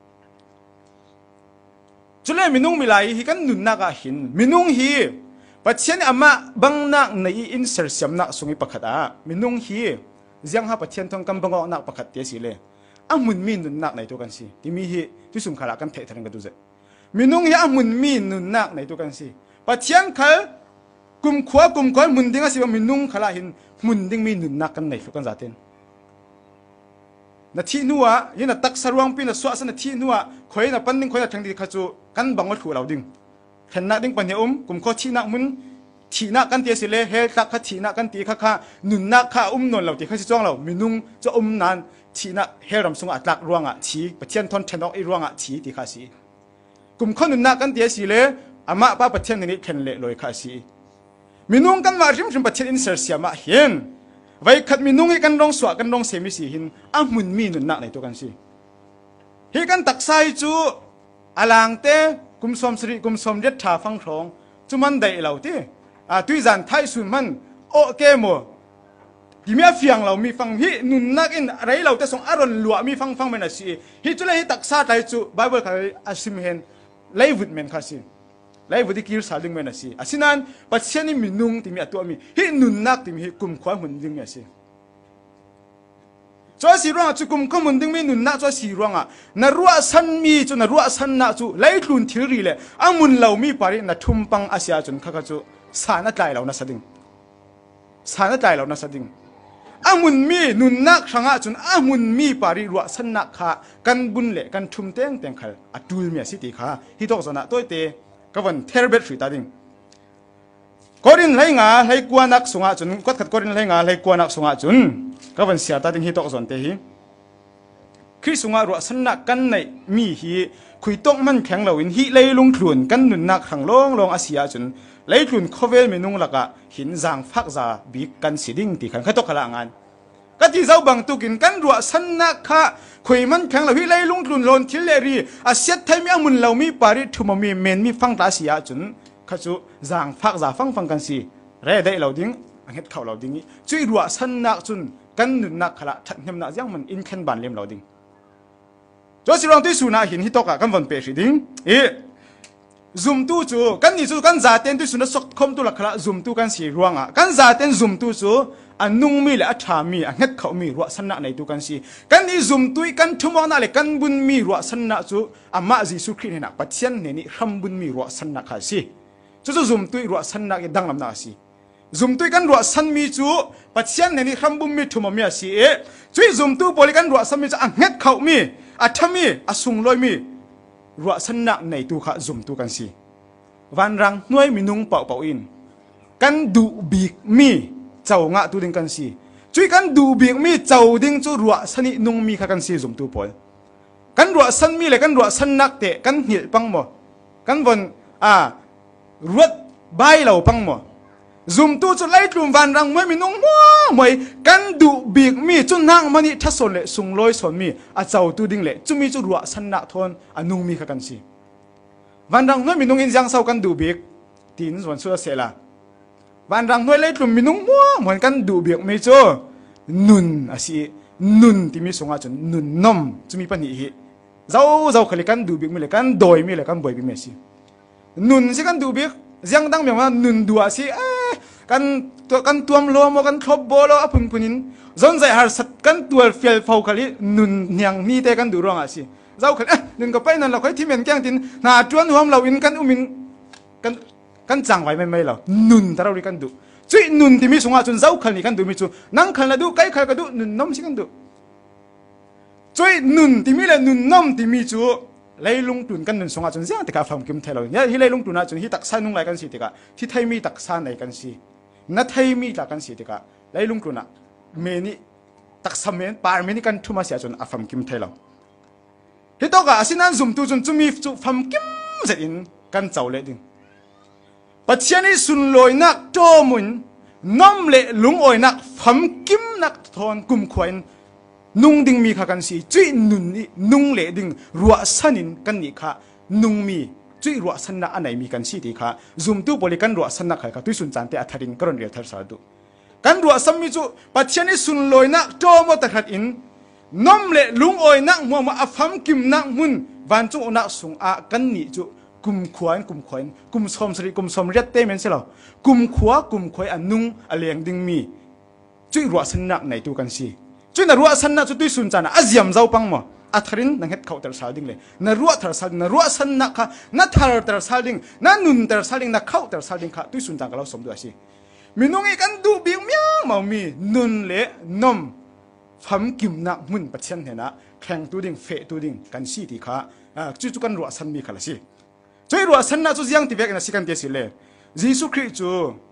ๆจุดเล่มินุ่งมีไหลฮิกันนุนนักอ่ะหินมินุ่งฮีปัจเจนอามาบังนักในอินเสอร์เซียมนักสุงิปักขัดอ่ะมินุ่งฮียังหาปัจเจนทองกำบังนักปักขัดเตสิเลยอามุนมีนุนนักในตัวกันสิที่มีฮีที่สุนขลักกันเททันกันดูเจมินุ่งฮีอามุนมีนุนนักในตัวกันสิปัจเจนเขากุมขวากุมขวามุนดิ้งสิว่ามินุ่งขลักหินมุนดิ้งมีนุนนักกันในตัวกันจัดเต็นนาทีนัวยันตักสรวงปีนสวะสนาทีนัวคอยน่ะปั้นดิ้งคอยน่ะทั้งดีขจูกันบังวัดถูเราดิ้งเห็นนักดิ้งปัญญาอมกุมขวาทีนักมุนทีนักกันเตียสิเลเฮตักขทีนักกันตีข้าข้านุนนักข้าอุ้มนนเราตีข้าสิจ้องเรามินุ่งจะอุ้มนานทีนักเฮรำสงอัตลักรวงอ่ะทีปัจเจนทนเทนอกอีรวงอ่ะทีตีข้าสิกุมข้านุนนักกันเตียสิเลอามาป้าปัจเจนนี้เข็นเละลอยข้าสิมินุ่งกันว่าริมริมปัจเจนอินเสอร์เสียมาเห็นไว้ขัดมินุ่งให้กันรองสวะกันรองเสมิสีหินอามุนมีนุนนักในตัวกันสิเฮกันตักไซจูอลังเตกุมสมสริกุมสมเด็ดชาฟังทองจุมันได้เหล่าที่อ่าตุยจันไทยสุนมันโอเคโมที่มีเฟียงเรามีฟังฮินุนนักอินอะไรเราแต่ส่งอารมณ์หลวมีฟังฟังมันสิฮิจุเลยฮิตักซาไทยจูไบเบิลเขาอาศิมเห็นไลฟ์วิดเมนข้าสิไลฟ์วิดกิลสาดึงมันสิอาศินันปัจเจนี่มีนุ่งที่มีตัวมีฮินุนนักที่มีกุมขวาหุ่นดึงมันสิจ้าสีร่างจุกุมขวาหุ่นดึงมีนุนนักจ้าสีร่างอ่ะนรัวสันมีจูนรัวสันนักจูไลฟ์ลุนทิริเลยอามุนเรามีปารินัทุ่มปังอาเซียจนข้าก็จูสานัดใจเรานะสดิ่งสานัดใจเรานะสดิ่งอามุนมีนุนนักช่างจนอามุนมีปาริรัวสันนักข้ากันบุญเละกันทุ่มเต็งเต็งขัดอัตุลเมียสิติข้าฮิตอกสนะตัวเตะก็วันเทอร์เบตฟรีตาดิ่งกอรินไหลงาไหลกวนนักสงจนก็ขัดกอรินไหลงาไหลกวนนักสงจนก็วันเสียตาดิ่งฮิตอกสนเตหิคริสงารัวสันนักกันในมีฮีคุยตกมันแข็งเหล่าอินฮิเลยลงทุนกันนุนนักขังลงลงอาเซียจนไล่ทุนเขาเวลเมนุงลักะหินจางฟักจาบีกันสิดิ่งตีขันขัดตกขลังงานก็ที่เจ้าบังตุกินกันรัวสันนักข้าคุยมันแข็งเหล่าฮิไล่ลงทุนลนทิเลรีอาเซียไทยมีอามุนเหล่ามีปาริทุมมีเมนมีฟังตาเสียจนข้าจูจางฟักจาฟังฟังกันสิเร่ได้เหล่าดิ้งอันเห็ดเขาเหล่าดิ้งนี้ช่วยรัวสันนักจนกันนุนนักขละทันเทมนักยังมันอินเคนบันเลี้ยมเหล่าดิ้งจ้าสิรองที่สุนาหินฮิตกะกันวันเปรีดิ้งเอซุมตู้จูกันนี่จูกันจ่าเต็นที่สุนัขสกคมตุลักละซุมตู้กันสีร่วงอ่ะกันจ่าเต็นซุมตู้จูอันนุ่งมีและอัฐามีอันเฮ็ดเขามีรัวสนะในตู้กันสีกันนี่ซุมตู้กันทุ่มองนั่นเลยกันบุญมีรัวสนะจูอามาจีสุครีนนักปัจเจนเนี่ยนี่รำบุญมีรัวสนะข้าสีจูจูซุมตู้รัวสนะยังดังลำนาสีซุมตู้กันรัวสันมีจูปัจเจนเนี่ยนี่รำบุญมีทุ่มมีอาสีเอจุยซุมตู้บริกันรัวสันมีจูอันเฮ็ดเขามีอัฐามีอสุงลอยมีรัวสนะในตู้ข้าซุมตู้กันสิวันรังหน่วยมินุงเป่าเป่าอินกันดูบีกมีเจ้างะตู้ดิ้งกันสิช่วยกันดูบีกมีเจ้าดิ้งจู่รัวสนินุงมีข้ากันสิซุมตู้ปอยกันรัวสันมีเลยกันรัวสันนักเตะกันเหี่ยปังหมอกันวันอ่ารวดใบเหล่าปังหมอซุ่มตู้จุดไล่ตุ่มวันรังไม่มีน้องมัวมวยกันดูบีกมีจุนนางมันนี่ทัศนเละสุงลอยสนมีอาเจ้าตู้ดิ่งเละจุมีจุรัวสันนักทนอนุมีกันสิวันรังไม่มีน้องอินยังเศร้ากันดูบีกตีนส่วนสุดเสียละวันรังไม่ไล่ตุ่มมีน้องมัวเหมือนกันดูบีกไม่จ่อนุนอาศินุนที่มีสงอาจนนุนน้อมจุมีปัญหาเจ้าเจ้าขลิกันดูบีกมีเลยกันโดยมีเลยกันบ่อยบีกไม่สินุนสิกันดูบีกยังตั้งแบบว่านุนดัวสิกันตัวกันตัวมโลมกันครบบโลอพุนพุนินจนใจหาสัตกันตัวเฟียลฟาวขลินุนยังนี่แต่กันดูร้องอาสิเจ้าขลินุนก็ไปนั่นเราค่อยที่เหม็นแกงตินหาจวนหัวเราอินกันอุมินกันกันจังไว้ไม่ไม่เรานุนแต่เราเรียกันดูจุยนุนที่มีสงอาจนเจ้าขลิกันดูมีจูนั่งขลิดูใกล้ขลิกันดูนุนน้อมสิกันดูจุยนุนที่มีเลยนุนน้อมที่มีจูไล่ลุงตุนกันนุนสงอาจนเสียงติกาฟังกิมเทเราเนี่ยที่ไล่ลุงตุนอาจนที่ตักซานุ่งไรกันสิติกาที่ไทยมีตักซาไหนกันสินัทไทยมีตักกันสิติกาไล่ลุงตุนอะเมนี่ตักสมัยปาร์เมนี่กันทุ่มเสียจนอาฟังกิมเทเราที่ตัวกาสินันซุ่มตุจนจุมีจุฟังกิมเสร็จอินกันเจ้าเล็ดิงปัจจัยนี้สุนลอยนักโจมุนน้อมเละลุงอ่อยนักฟังกิมนักทอนกุมขวัญนุ่งดิ่งมีข้ากันสิจุยนุ่นนี่นุ่งเละดิ่งรัวสันินกันนี่ข้านุ่งมีจุยรัวสันนักอันไหนมีกันสิที่ข้าซุ่มตู้บริกันรัวสันนักใครข้าตุยสุนจันเตอัฐรินกรณีเรียทศาสตร์กันรัวสัมมิจุปัจจัยนี้สุนลอยนักโจมตะขัดอินน้อมเละลุงอ่อยนักมัวมาอฟัมกิมนักมุนวันจุนักสุงอากันนี่จุกุมขวานกุมขวานกุมสมสริกุมสมเรียดเตมันเสียแล้วกุมขวากุมขวายอันนุ่งอเลียงดิ่งมีจุยรัวสันนักไหนตัวกันสิจุยนรัวสันนักจุดตุยสุนจานะอาเซียมเจ้าปังมั้งอัฐรินนังเฮ็ดเขาแต่สาวดิ่งเลยนรัวแต่สาวดิ่งนรัวสันนักค่ะนัทธารแต่สาวดิ่งนันุนแต่สาวดิ่งนักเขาแต่สาวดิ่งค่ะตุยสุนจานกับเราสมด้วยสิมีน้องอีกันดูบิ่งเมียงมามีนุนเละนมฟัมกิมนักมุนปัจเจนเห็นนะแข่งตัวดิ่งเฟะตัวดิ่งกันสิที่ค่ะจุดจุกันรัวสันมีค่ะละสิจุยรัวสันนักจุดยังที่เวกนะสิกันเดียสิเลยยิสุคริสต์จู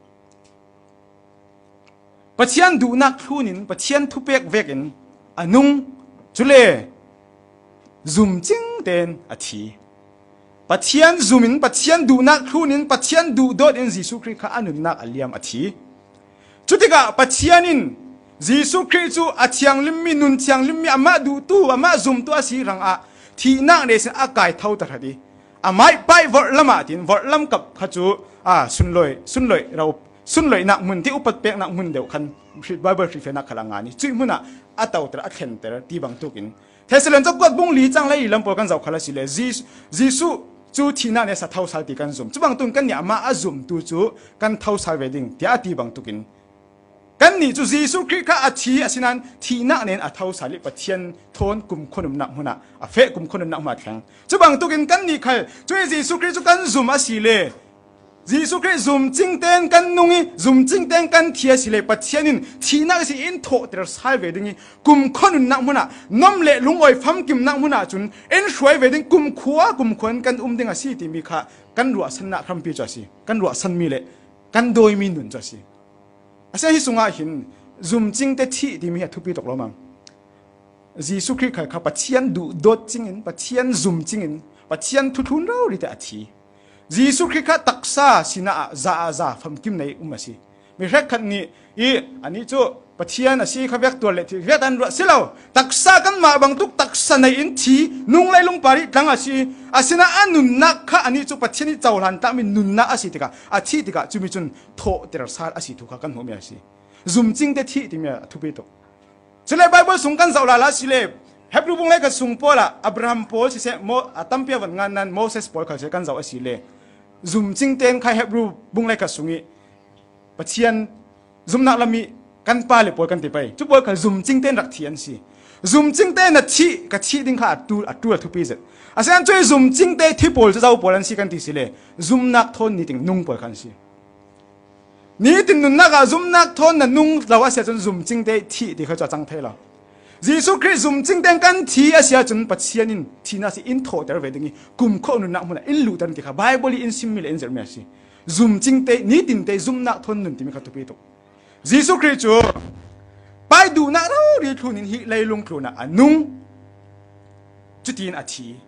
ปัจเจียนดูนักทุนินปัจเจียนทุเปกเวกินอนุงจุเลซุมจิงเตนอาทีปัจเจียนซุมินปัจเจียนดูนักทุนินปัจเจียนดูโดดอินยิสุคริสต์ข้าอนุนักอเลียมอาทีจุดที่กะปัจเจียนินยิสุคริสต์จูอาเทียงลิมมีนุนเทียงลิมมีอามาดูตู้อามาซุมตัวสีรังอาที่นักเดชอากายเท่าตระดีอาไม่ไปวอร์ลมาตินวอร์ลมกับขจูอ่าสุนลอยสุนลอยเราสุนเลยนักมุนที่อุปเปกนักมุนเดียวกันไบเบิลฟรีเฟนักขลังงานนี้จุยมุนอ่ะอัตเอาแต่อัดเข็นแต่ที่บางตุกินเทสเลนจะกวดบุ้งลีจังเลยลำปอกันเจ้าขลังสิเลยจีจีสุจูที่นั่นเนี่ยสัตว์เท้าสาลตีกันซุ่มจุบังตุนกันเนี่ยมาอาซุ่มตูจูกันเท้าสาลเวดิ้งที่อัดที่บางตุกินกันนี่จูจีสุคริข้าอัดชีอาศินันที่นั่นเนี่ยอัดเท้าสาลิปะเทียนทนกลุ่มคนนุ่มนักมุนอ่ะเฟะกลุ่มคนนุ่มนักมาแข่งจุบังตุกินกันนี่ใครจุยจีสุคริจูกันซุ่มอาศิเลยิสุคริสต์ซุ่มจิงเต้นกันนุ่งซุ่มจิงเต้นกันเทียสิเลยปัจเจียนินที่นักสิอินโถเตอร์สายเวดิงกุมคนนักมุนะน้อมเละลุงอ้อยฟัมกิมนักมุนะจุนเอ็นช่วยเวดิงกุมขัวกุมขวนกันอุ้มดิงอาศิติมีค่ะกันรัวสันนักคำพิจารสิกันรัวสันมีเละกันโดยมีนุนจสิอาเซียนที่สุงอาหินซุ่มจิงเตที่ที่มีทุบปีตกลงมายิสุคริสต์ค่ะปัจเจียนดูโดดจิงอินปัจเจียนซุ่มจิงอินปัจเจียนทุทุนเราดิแต่อาทิยิสุคริสต์ตักษาสินะซาซาฟังกิมในอุมาสิมีเรื่องขันนี้อีอันนี้จู่ปะเทียนสิเขาเรียกตัวเล็กที่เรียกอันรัวสิเราตักษากันมาบางทุกตักษาในอินทีนุ่งไล่ลงปาริดังอาสิอาสินะอันนุนนักข้าอันนี้จู่ปะเทียนนี่เจ้าหลานตามีนุนนักอาสิติกาอาทิติกาจู่มีจุนโถเตระสารอาสิทุกข์กันหัวมีอาสิซุ่มจริงเตที่ที่มีทุบิโตจะเลยไบเบิลส่งกันเจ้าหลานละสิเลยเฮบรูบุงเล็กกับส่งพอละอับราฮัมพอลสิเสโมอัตัมเปียวันงานนั้นโมเสสพอลเขาจะกันเจ้าอาสิเลยซุ่มจิงเต้นใครเฮบรูบุงเล็กกับสุงิปัจเจียนซุ่มนักละมีกันป้าเลยปวยกันติไปจุบปวยกับซุ่มจิงเต้นรักเทียนสิซุ่มจิงเต้นนัดชีกับชีดิ้งข้าอัดตูอัดตูทุกปีเสร็จอาเซียนช่วยซุ่มจิงเต้ที่ปวยจะเจ้าปวยนั้นสิกันติสิเลยซุ่มนักทนนี่ติงนุ่งปวยกันสินี่ติงนุ่งนักอะซุ่มนักทนนั่นนุ่งเราอาเซียนซุ่มจิงเต้ที่ที่เขาจะจังเทเรายิสุคริสต์ซุ่มจิงเต้นกันที่อาเซียจนปัจเจียนินที่น่าสิอินโถเตอร์เวดิงีกุมข้อนุนักมันอินลูตันติค่ะไบเบิลอินซิมิเลอินเซอร์เมียสิซุ่มจิงเต้นี่ตินเต้ซุ่มนักทนนุนที่มีขัดตุปีโตยิสุคริสต์จูไปดูนักเราเรียกทุนินฮิเลยลงครูนักอันนุ่งจุดยินอาทิ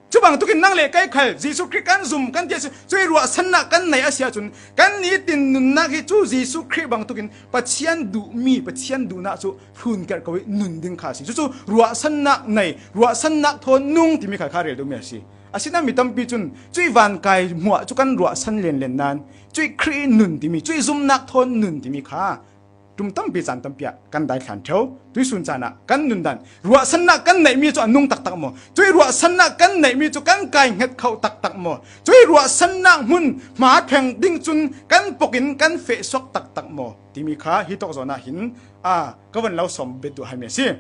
จุบังตุกินนั่งเละใกล้ใครจีสุคริกันซุ่มกันเจสช่วยรัวสนักกันในอาเซียจุนกันนี้ตินนุนนักที่จูจีสุคริบังตุกินปัจเจียนดูมีปัจเจียนดูน่าจูทุนกันก็วินุนดึงขาสิจู่ๆรัวสนักในรัวสนักทนนุ่งที่มีขาขาเรียดูเมียสิอาศินั้นมีตั้มปีจุนช่วยวันไกหัวจุกันรัวสันเลียนเลียนนั้นช่วยครีนุนที่มีช่วยซุ่มนักทนนุนที่มีขาจุมตั้มปีจันตั้มปีกันได้ขันเท้าด้วยสุนจานะกันนุนดันรัวสนักกันไหนมีจุนุ่งตักตักโมช่วยรัวสนักกันไหนมีจุกันไกเห็ดเขาตักตักโมช่วยรัวสนักมุนหมาแข่งดิ้งจุนกันปกินกันเฟซอกตักตักโมที่มีขาฮิตอกโซนาหินอ่าก็วันเราสมบิดดูให้เมียสิ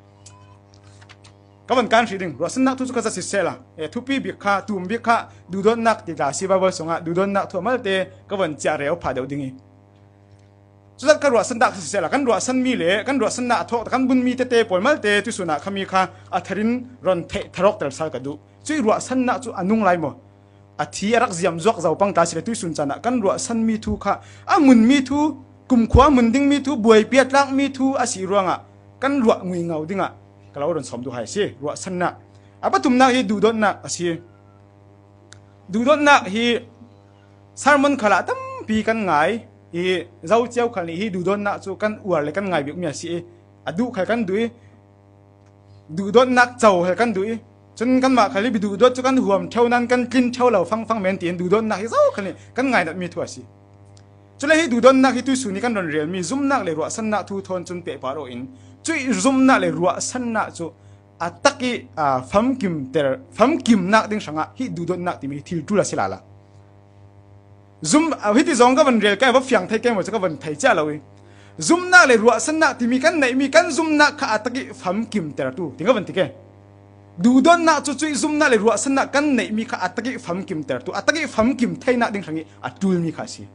ก็วันการสีดิ่งรัวสนักทุกสุขจะสิเสละเอทุปีบิขาตุ่มบิขาดูดอนนักติดาสิบาบสงะดูดอนนักทั่วมาเตก็วันจะเรียวผ่าเดียวดิ่งสุดท้ายกันรัวสันดักสิเสละกันรัวสันมีเล่กันรัวสันนักทอกันบุญมีเตเตปอลมาเตตุสุนักขมีขาอัฐรินรอนเททรกเตลสาลกดูช่วยรัวสันนักจู่อนุงไลโมอัฐิรักเจียมจวกเจ้าปังตาสิเลตุสุนจานะกันรัวสันมีทูขาอามุนมีทูกุมขวามุนดิ่งมีทูบวยเปียดลักมีทูอาศิรวงะกันรัวงุยเงาดิ่งะก็เราโดนสมดูให้สิรัวสันนักอาปตุมนักฮีดูดอนนักอาศิดูดอนนักฮีสารมันขลัดตั้มปีกันไงฮีเจ้าเจ้าขันฮีดูดอนนักจู่กันอวดเลยกันไงบิกเมียสิอดูใครกันดุยดูดอนนักเจ้าใครกันดุยจนกันมาใครรีบดูดอนจู่กันห่วงเท่านั้นกันกินเท่าเราฟังฟังเมนตีนดูดอนนักฮีเจ้าขันนี้กันไงนัดมีทั่วสิจนเลยฮีดูดอนนักฮีตุสุนีกันโดนเรียนมีซุ่มนักเลยรัวสันนักทูทอนจนเปะปาโรอินจุยซุ่มนักเลยรัวสันนักจู่อัตตะกี้อ่าฟัมกิมเตอร์ฟัมกิมนักดิ้งสังะฮีดูดอนนักที่มีทิลตุลาสิลาละซุ่มฮิติจงก็วันเรียลแก่ว่าเฟียงไทยแก่หมดจะก็วันไทยเจ้าเลยซุ่มนักเลยรัวสันนักที่มีกันไหนมีกันซุ่มนักข้าอัตตะกี้ฟัมกิมเตอร์ตูถึงก็วันที่แก่ดูดอนนักจู่จุยซุ่มนักเลยรัวสันนักกันไหนมีข้าอัตตะกี้ฟัมกิมเตอร์ตูอัตตะกี้ฟัมกิมไทยนักดิ้งสังะอัตุลมีข้าสิ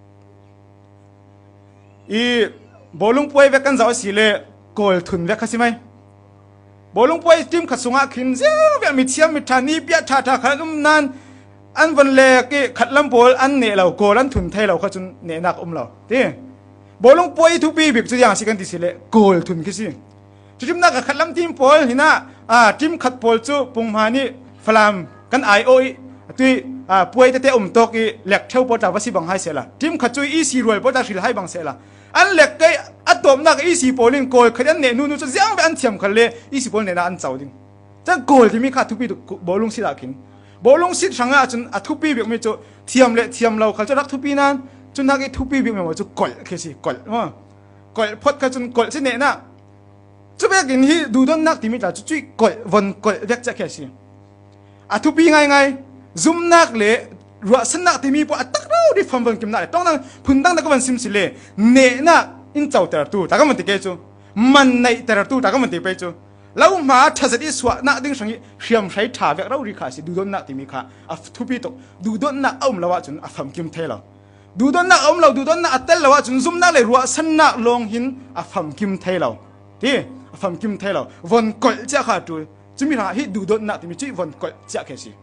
อีบอลลุงป่วยเวกันจะเอาสิเลโกลทุนเวกันสิไหมบอลลุงป่วยทีมขัดสงะขึ้นเจ้าเวมีเทียมมีฐานีเปียท่าท่าขัดอุ้มนั้นอันวันเล็กขัดลำบอลอันเนี่ยเราโกลันทุนไทยเราเขาจนเนี่ยนักอุ้มเราที่บอลลุงป่วยทุกปีบิกจุดอย่างสิกันที่สิเลโกลทุนขึ้นสิทีมนักขัดลำทีมบอลหินะอ่าทีมขัดบอลจู่ปุ่งมานี่ฟลามกันไอโอที่อ่าป่วยแต่แต่อุ้มตกอีเล็กเท่าบอลจากวัดสิบังไฮเสละทีมขัดจู่อีซีรวยบอลจากสิลไฮบังเสละอันเล็กไอ้อัตโตมนักอีสีโปลินโกลขยันเนนูนูจะยังไปอันเทียมคันเลยอีสีโปลเนน่าอันเจ้าดิ่งจะโกลที่มีค่าทุบีบอลลุงสิลากินบอลลุงสิช่างอาจนอัทุบีเบียกไม่จะเทียมเละเทียมเราเขาจะรักทุบีนั้นจนนักไอ้ทุบีเบียกไม่ว่าจะกลแค่สิกลว่ากลพอดเขาจนกลสิเนน่ะจะไปกินที่ดูด้านนักที่มีแต่จะจุยกลวันกลเรียกจะแค่สิอัทุบีไงไงซุ่มนักเละรัวสนักที่มีพออัตตักเราดิฟังฟังกิมน่าต้องนั่งพุ่นตั้งแต่ก็วันซิมสิเลเนน่ะอินเจ้าแต่ละตัวแต่ก็มันติดเกจูมันในแต่ละตัวแต่ก็มันติดไปจูแล้วมาทัศน์ที่สวะนักดิ้งสังเกตเชื่อมใช้ถาเวกเราดีขาสิดูด้านนักที่มีขาอัฟทุบีตกดูด้านนักอ้อมละว่าจนอัฟฟังกิมเทเราดูด้านนักอ้อมเราดูด้านนักอัตเตลละว่าจนซุ่มนักเลยรัวสนักลงหินอัฟฟังกิมเทเราที่อัฟฟังกิมเทเราวันกอลเจ้าขาดูจะมีหาให้ดูด้านนักที่มีชื่อวันกอลเจ้าแค่สิ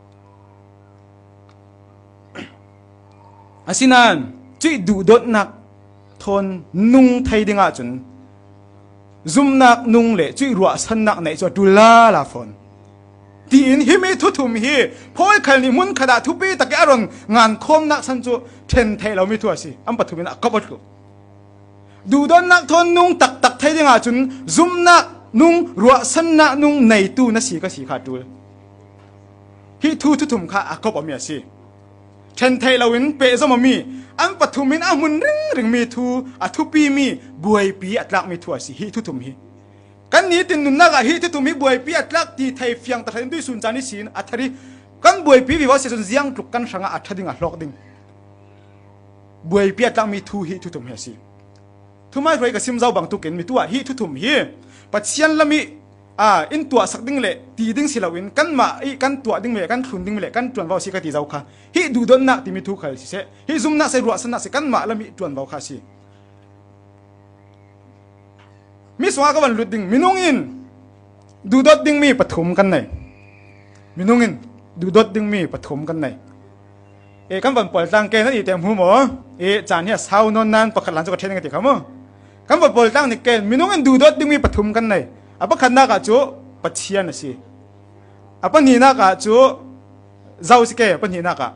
อาศินันจุดดูดดนักทนนุ่งไทยดิ่งอาจนซุ่มนักนุ่งเละจุดรัวสันนักในจวดดูลาลาฟอนดีอินฮิมิทุทุมฮีพอยขันนิมุนขดาทุปีตะแกรอนงานคมนักสันจุเทนไทยเราไม่ทั่วสิอันปัจจุบันก็ปัจจุดูดดนักทนนุ่งตักตักไทยดิ่งอาจนซุ่มนักนุ่งรัวสันนักนุ่งในตู้นัสีก็สีขาดดูฮิทุทุทุมข้าก็ปอมีสิเช่นไทยเราเห็นเปะสมมีอันปัทุมินอามุนริงริงมีทูอัทุปีมีบวยปีอัตลักมีทัวสิฮิทุทุมฮิกันนี้ตินนุนนักฮิทุทุมฮิบวยปีอัตลักที่ไทยเฟียงตะเทนด้วยสุนจานิสินอัฐริกันบวยปีวิวัฒน์เสียจนเสียงถูกกันสังอัฐดิ่งอัตลอกดิ่งบวยปีอัตลักมีทูฮิทุทุมเฮสิทุไม่รวยกับซิมเจ้าบางตุกินมีตัวฮิทุทุมฮิปัจเจียนละมีอ่าอินตัวสักดิ่งเละตีดิ่งสิลาวินกันมาอีกันตัวดิ่งเละกันทุนดิ่งเละกันจวนวาวสิกติเจ้าค่ะฮิดูดนนักที่มีทุกข์สิเสฮิซุมนักใส่รัวสนักสิกันมาละมีจวนวาวค่ะสิมีสวากันวันลุดดิ่งมินุงินดูดดดิ่งมีปฐมกันไหนมินุงินดูดดดิ่งมีปฐมกันไหนเอกันวันปล่อยตังเกนั่นอีเต็มหัวหมอเอจานเฮียสาวนอนนานประคันหลังจะกระเทนกันติดเขามั้งกันวันปล่อยตังนี่เกมินุงินดูดดดิ่งมีปฐมกันไหนอัปขันนักจู่ปัจเจียนสิออปันหีนักอ่ะจูเจ้าสิเกอปันหีนักอ่ะ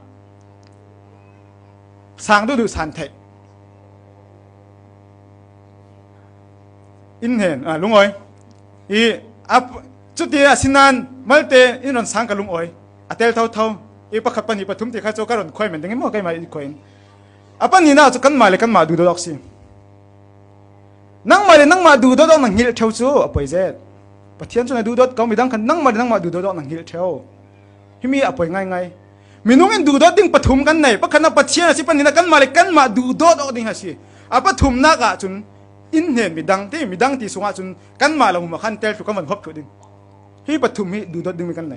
สร้างดูดูสันเทอินเห็นอ่ะลุงอ้อยอีอับจุดที่สินันมาเลเตอินรอนสังกับลุงอ้อยอัตเตลเท่าเท่าอีปักขัดปันหีปฐุมที่ข้าโจการอนคอยเหมือนเดิมมั่วกันมาอีกคนอปันหีนักจะกันมาเลยกันมาดูดอกสินั่งมาเลยนั่งมาดูดอกนั่งหิลเท่าจูอภัยเจ็ดปะเทียนจนดูดอกก็มีดังกันนั่งมาเลยนั่งมาดูดอกนั่งหิลเท่าที่มีอภัยง่ายง่ายมีน้องเอ็นดูดอกดิ้งปฐุมกันไหนปะขณะปะเทียนสิปันหีนักกันมาเลยกันมาดูดอกดิ้งฮะสิอาปฐุมนักอ่ะจนอินเห็นมีดังที่มีดังที่สูงอ่ะจนกันมาเราหัวขันเตลสุกันวันพบถูกดิ้งที่ปฐุมที่ดูดอกดิ้งมีกันไหน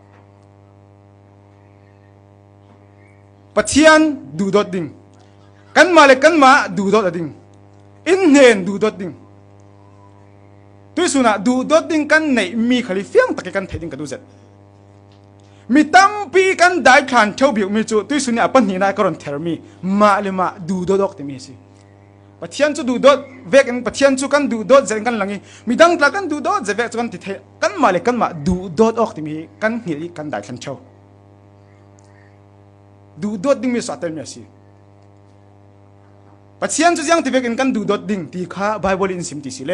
ปะเทียนดูดอกดิ้งกันมาเลยกันมาดูดอกดิ้งอินเห็นดูดอดดิ้งตุยสุนัขดูดอดดิ้งกันในมีขลิฟยังตะกี้กันเทดิ้งกันดูเสร็จมีตั้มปีกันได้ขันเท่าบิวมีจูตุยสุนัขปัญหาได้ก็รอนเทอร์มีมาเลยมาดูดอดอกที่มีสิปะเทียนจูดูดอดเวกันปะเทียนจูกันดูดอดเจนกันหลังนี้มีดังตะกันดูดอดเจเวกจูกันติดเทกันมาเลยกันมาดูดอดออกที่มีกันเหี่ยกันได้ขันเท่าดูดอดดิ้งมีสวัสดิ์มีสิปัจจัยจุดยังที่เวกินกันดูดดดิ่งที่ข้าไบเบิลอินสิมติสิเล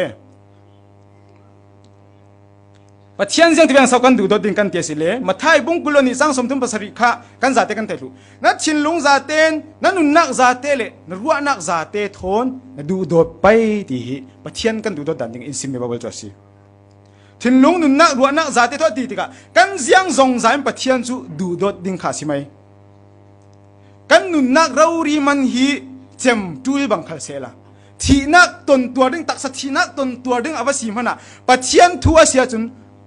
ปัจจัยยังที่เวงสาวกันดูดดดิ่งกันเตียสิเลมาไทยบุ้งกุลนี่สังสมทุนภาษาริข้ากันจัดเตกันเตลุนัดชินลุงจัดเตนนัดนุนนักจัดเตเลนัดรัวนักจัดเตทนนัดดูดดไปที่ปัจจัยกันดูดดดันดิ่งอินสิมในไบเบิลจัดสิชินลุงนุนนักรัวนักจัดเตทอดที่ที่กะกันยังทรงใจปัจจัยจุดูดดดิ่งข้าสิไหมกันนุนนักเรารีมันฮีเจมจูลบังคัลเซล่าทีนักตนตัวดึงตักสัทีนักตนตัวดึงอวสิมันอ่ะปัจเจียนทัวเสียจน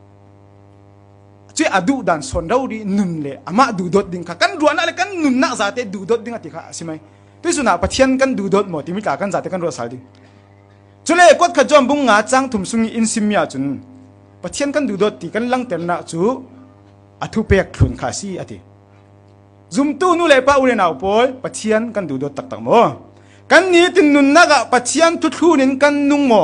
ช่วยอดูดันส่วนเราดีนุนเลยอามาดูดดดึงค่ะกันรัวนั่นเลยกันนุนนักจัดเตดูดดดึงอ่ะที่ค่ะใช่ไหมที่สุดน่ะปัจเจียนกันดูดดหมดที่มีการกันจัดเตกันรัวสายดึงจุเลยกดขจรบุงงาจังทุ่มสุงอินซิมียจนปัจเจียนกันดูดดที่กันลังเตนนักจูอัทุเปกทุนขาซีอ่ะที่ซุมตู้นู่นเลยป้าอุเรนเอาปอยปัจเจียนกันดูดตักตักโมกันนี้ตินนุนนักปัจเจียนทุกทุนินกันนุ่งโม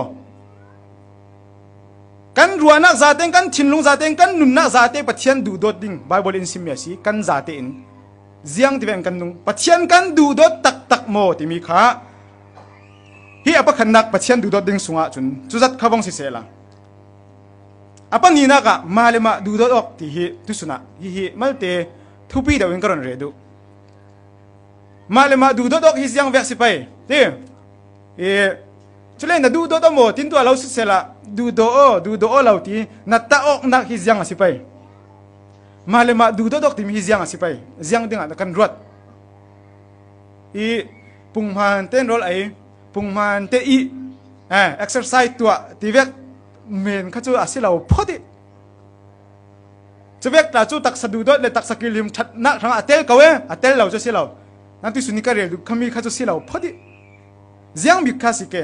กันรัวนักซาเตงกันชินลุงซาเตงกันนุนนักซาเตปัจเจียนดูดดิ่งไบเบิลอินซิมเมียสีกันซาเตอินเจียงที่เป็นกันนุ่งปัจเจียนกันดูดตักตักโมที่มีขาฮีอปะขันนักปัจเจียนดูดดิ่งสุงะจุนจุจัดขบงสิเสละอปะนี้นักมาเลมาดูดออกที่ฮีทุสุนะฮีฮีมาเตทุบีเดวินกรอนเรดูมาเลยมาดูดอกฮิสยังเวกสิไปเด้เอจุเลนดูดอกโมตินตัวเราสุดเสละดูดอดูดอเราทีนัตตาออกนักฮิสยังสิไปมาเลยมาดูดอกที่มีฮิสยังสิไปยังดึงอันกันรวดอีปุ่งมันเต้นรอไอปุ่งมันเตอีเออ exercise ตัวที่เวกเมนข้าจูอาศิเราพอดีจะเวกตาจูตักสะดุดเลยตักสกิลิมชัดนักทางอัตเตลเขาเองอัตเตลเราจะเสียเรานั่นที่สุนิการเรียนขมีข้าจะเสียเราพอดียังมีข้าสิเก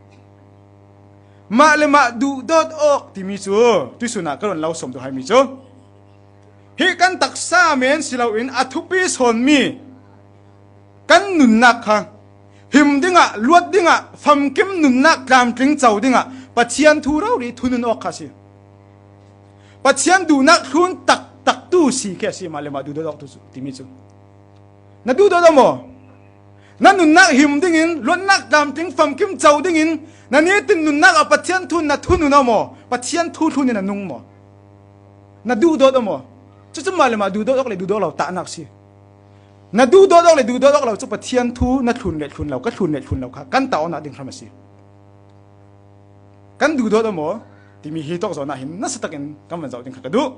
มาเลยมาดูดอดออกที่มีจูที่สุนักก็เราสมตัวให้มีจูฮีกันตักซาเมนสิเราอินอัทุปีสอนมีกันนุนนักค่ะหิมดิ้งอ่ะลวดดิ้งอ่ะฟัมกิมนุนนักกรามกริ้งเจ้าดิ้งอ่ะปัจเจียนทูเราดีทุนนออกข้าสิปัจเจียนดูนักทุนตักตักตู้สีแค่สิมาเลยมาดูดอกตุที่มีจูนั่นดูดอกมั้งนั่นนุนนักหิมดิ้งินล้วนนักดำทิ้งฟังคิมเจ้าดิ้งินนั่นนี่ตินนุนนักเอาปัจเจียนทุนนั่นทุนนุนเอามั้งปัจเจียนทุนทุนนี่นั่นนุ่งมั้งนั่นดูดอกมั้งจะจะมาเลยมาดูดอกเลยดูดอกเราตานักสินั่นดูดอกเลยดูดอกเราจะปัจเจียนทุนนั่นทุนเลยทุนเราก็ทุนเลยทุนเราค่ะกันต่อหน้าดิ้งทำมาสิกันดูดอกมั้งที่มีฮิตตอกสอนหินนั่นสตักเองกำมันจะเอาดิ้งขัดดู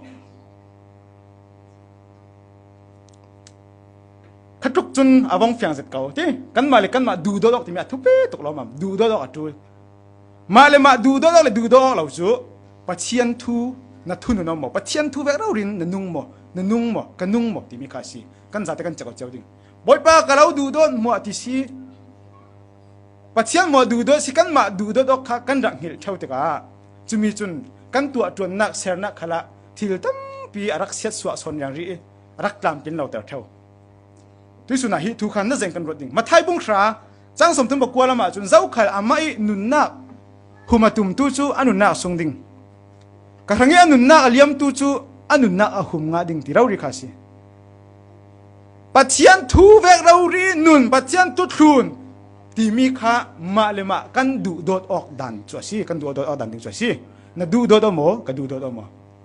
ขัดทุกจนอวังเฟียงเสร็จเก่าที่กันมาเลยกันมาดูดอกที่มีทุบเป๊ะตกลงมาดูดอกอัดดูมาเลยมาดูดอกเลยดูดอกเราจูปัจเจียนทูนั่นทุนนั่นมั้งปัจเจียนทูเวกเรารินนั่นนุ่งมั้งนั่นนุ่งมั้งกันนุ่งมั้งที่มีข้าศึกกันจัดกันจักรเจ้าดิ้งบ่อยป้าก็เราดูดอกมัวที่สิปัจเจียนมัวดูดอกสิกันมาดูดอกข้ากันรังหิลเท่าที่ก้าจุมีจุนกันตัวจวนนักเสรนักขละที่ตั้มปีรักเสียสวะสนอย่างรีรักตามเป็นเราแต่เท่าที่สุดนะฮิทุกขันนั่นเองกันรถดิ่งมาไทยบุ้งคราจังสมถึงบอกว่าละมาจนเจ้าขายอามาอีนุนนักหุมาตุมตู้จูอนุนักทรงดิ่งกระทั่งนี้อนุนักเลี้ยมตู้จูออันนุนนักอาหุมงาดิ่งที่เราเรียกสิปัจเจียนทูเวกเรารีนุนปัจเจียนตุทุนที่มีข้ามาเลมากันดูโดดออกดันจัวสิกันดูโดดออกดันดิ่งจัวสิน่ะดูโดดออกโมกันดูโดดออกโม